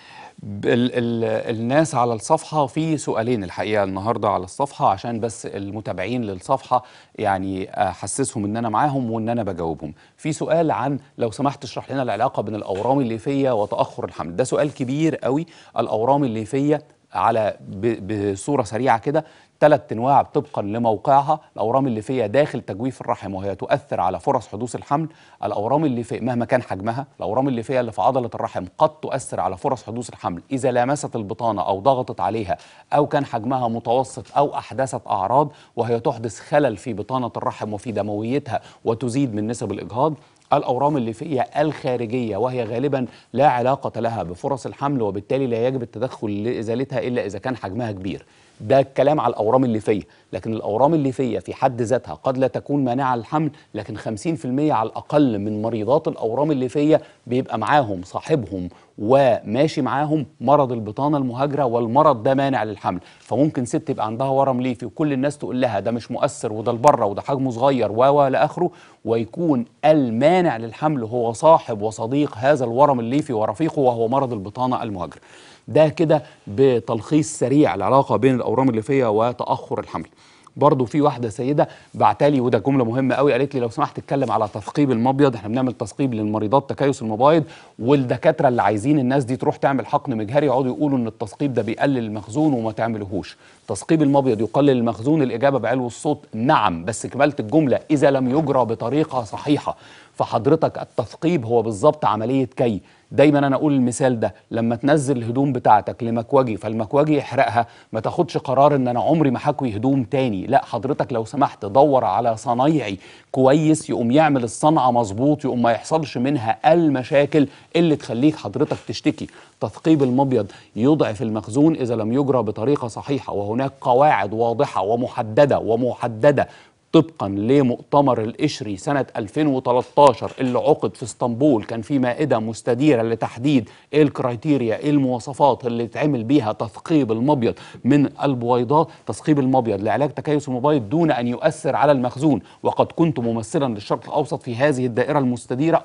ال ال الناس على الصفحة في سؤالين الحقيقة النهاردة على الصفحة عشان بس المتابعين للصفحة يعني أحسسهم إن أنا معاهم وإن أنا بجاوبهم. في سؤال عن لو سمحت اشرح لنا العلاقة بين الأورام الليفية وتأخر الحمل. ده سؤال كبير قوي. الأورام الليفية على بصورة سريعة كده ثلاث انواع طبقا لموقعها. الاورام الليفيه داخل تجويف الرحم وهي تؤثر على فرص حدوث الحمل. الاورام الليفيه مهما كان حجمها، الاورام الليفيه اللي في عضله الرحم قد تؤثر على فرص حدوث الحمل اذا لامست البطانه او ضغطت عليها او كان حجمها متوسط او احدثت اعراض، وهي تحدث خلل في بطانه الرحم وفي دمويتها وتزيد من نسب الاجهاض. الأورام الليفية الخارجية وهي غالبا لا علاقة لها بفرص الحمل وبالتالي لا يجب التدخل لإزالتها إلا إذا كان حجمها كبير. ده الكلام على الأورام الليفية. لكن الأورام الليفية في حد ذاتها قد لا تكون مانعة للحمل، لكن خمسين في المية على الأقل من مريضات الأورام الليفية بيبقى معاهم صاحبهم وماشي معاهم مرض البطانة المهاجرة، والمرض ده مانع للحمل. فممكن ست يبقى عندها ورم ليفي وكل الناس تقول لها ده مش مؤثر وده لبره وده حجمه صغير و لآخره، ويكون المانع للحمل هو صاحب وصديق هذا الورم الليفي ورفيقه وهو مرض البطانة المهاجرة. ده كده بتلخيص سريع العلاقة بين الأورام الليفية وتأخر الحمل. برضو في واحدة سيدة بعتالي وده جملة مهمة قوي، قالت لي لو سمحت اتكلم على تثقيب المبيض. احنا بنعمل تثقيب للمريضات تكيس المبايض، والدكاترة اللي عايزين الناس دي تروح تعمل حقن مجهري يقعدوا يقولوا ان التثقيب ده بيقلل المخزون وما تعملهوش. تثقيب المبيض يقلل المخزون؟ الإجابة بعلو الصوت نعم، بس كمالة الجملة إذا لم يجرى بطريقة صحيحة. فحضرتك التثقيب هو بالظبط عملية كي. دايما انا اقول المثال ده، لما تنزل الهدوم بتاعتك لمكوجي فالمكوجي يحرقها، ما تاخدش قرار ان انا عمري ما هكوي هدوم تاني. لا، حضرتك لو سمحت دور على صنايعي كويس يقوم يعمل الصنعة مظبوط، يقوم ما يحصلش منها المشاكل اللي تخليك حضرتك تشتكي. تثقيب المبيض يضعف المخزون اذا لم يجرى بطريقة صحيحة، وهناك قواعد واضحة ومحددة ومحددة طبقا لمؤتمر القشري سنة ألفين وثلاثة عشر اللي عقد في اسطنبول. كان في مائدة مستديرة لتحديد ايه الكرايتيريا، ايه المواصفات اللي تعمل بيها تثقيب المبيض من البويضات، تثقيب المبيض لعلاج تكيس المبيض دون ان يؤثر على المخزون. وقد كنت ممثلا للشرق الاوسط في هذه الدائرة المستديرة،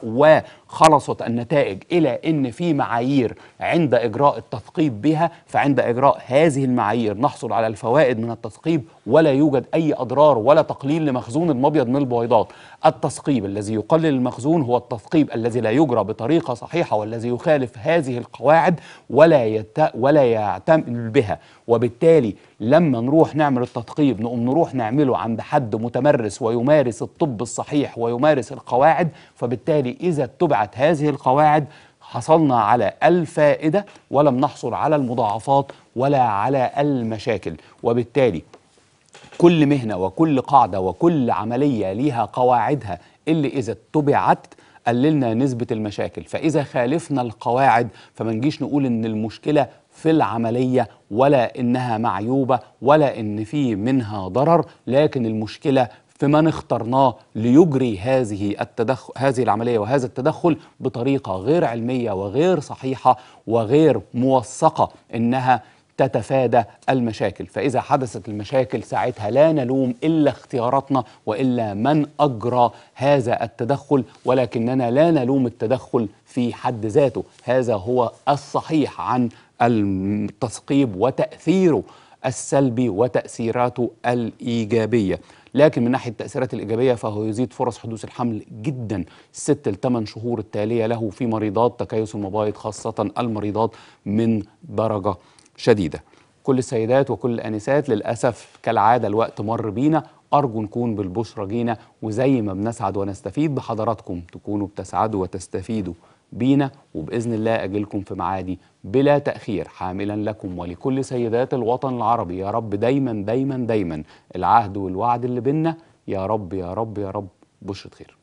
وخلصت النتائج الى ان في معايير عند اجراء التثقيب بها، فعند اجراء هذه المعايير نحصل على الفوائد من التثقيب ولا يوجد اي اضرار ولا تقليل لمخزون المبيض من البويضات. التثقيب الذي يقلل المخزون هو التثقيب الذي لا يجرى بطريقة صحيحة والذي يخالف هذه القواعد ولا يت... ولا يعتمل بها. وبالتالي لما نروح نعمل التثقيب نقوم نروح نعمله عند حد متمرس ويمارس الطب الصحيح ويمارس القواعد، فبالتالي إذا اتبعت هذه القواعد حصلنا على الفائدة ولم نحصل على المضاعفات ولا على المشاكل. وبالتالي كل مهنة وكل قاعدة وكل عملية ليها قواعدها اللي إذا اتبعت قللنا نسبة المشاكل. فإذا خالفنا القواعد فما نجيش نقول إن المشكلة في العملية ولا إنها معيوبة ولا إن في منها ضرر، لكن المشكلة في من اخترناه ليجري هذه التدخل هذه العملية وهذا التدخل بطريقة غير علمية وغير صحيحة وغير موثقة إنها تتفادى المشاكل. فإذا حدثت المشاكل ساعتها لا نلوم إلا اختياراتنا وإلا من أجرى هذا التدخل، ولكننا لا نلوم التدخل في حد ذاته. هذا هو الصحيح عن التثقيب وتأثيره السلبي وتأثيراته الإيجابية. لكن من ناحية التأثيرات الإيجابية فهو يزيد فرص حدوث الحمل جدا ست لثمان شهور التالية له في مريضات تكيس المبايض، خاصة المريضات من درجة شديدة. كل السيدات وكل الآنسات، للأسف كالعادة الوقت مر بينا، أرجو نكون بالبشرى جينا، وزي ما بنسعد ونستفيد بحضراتكم تكونوا بتسعدوا وتستفيدوا بينا، وبإذن الله أجيلكم في معادي بلا تأخير، حاملا لكم ولكل سيدات الوطن العربي يا رب دايما دايما دايما العهد والوعد اللي بينا، يا رب يا رب يا رب. بشرة خير.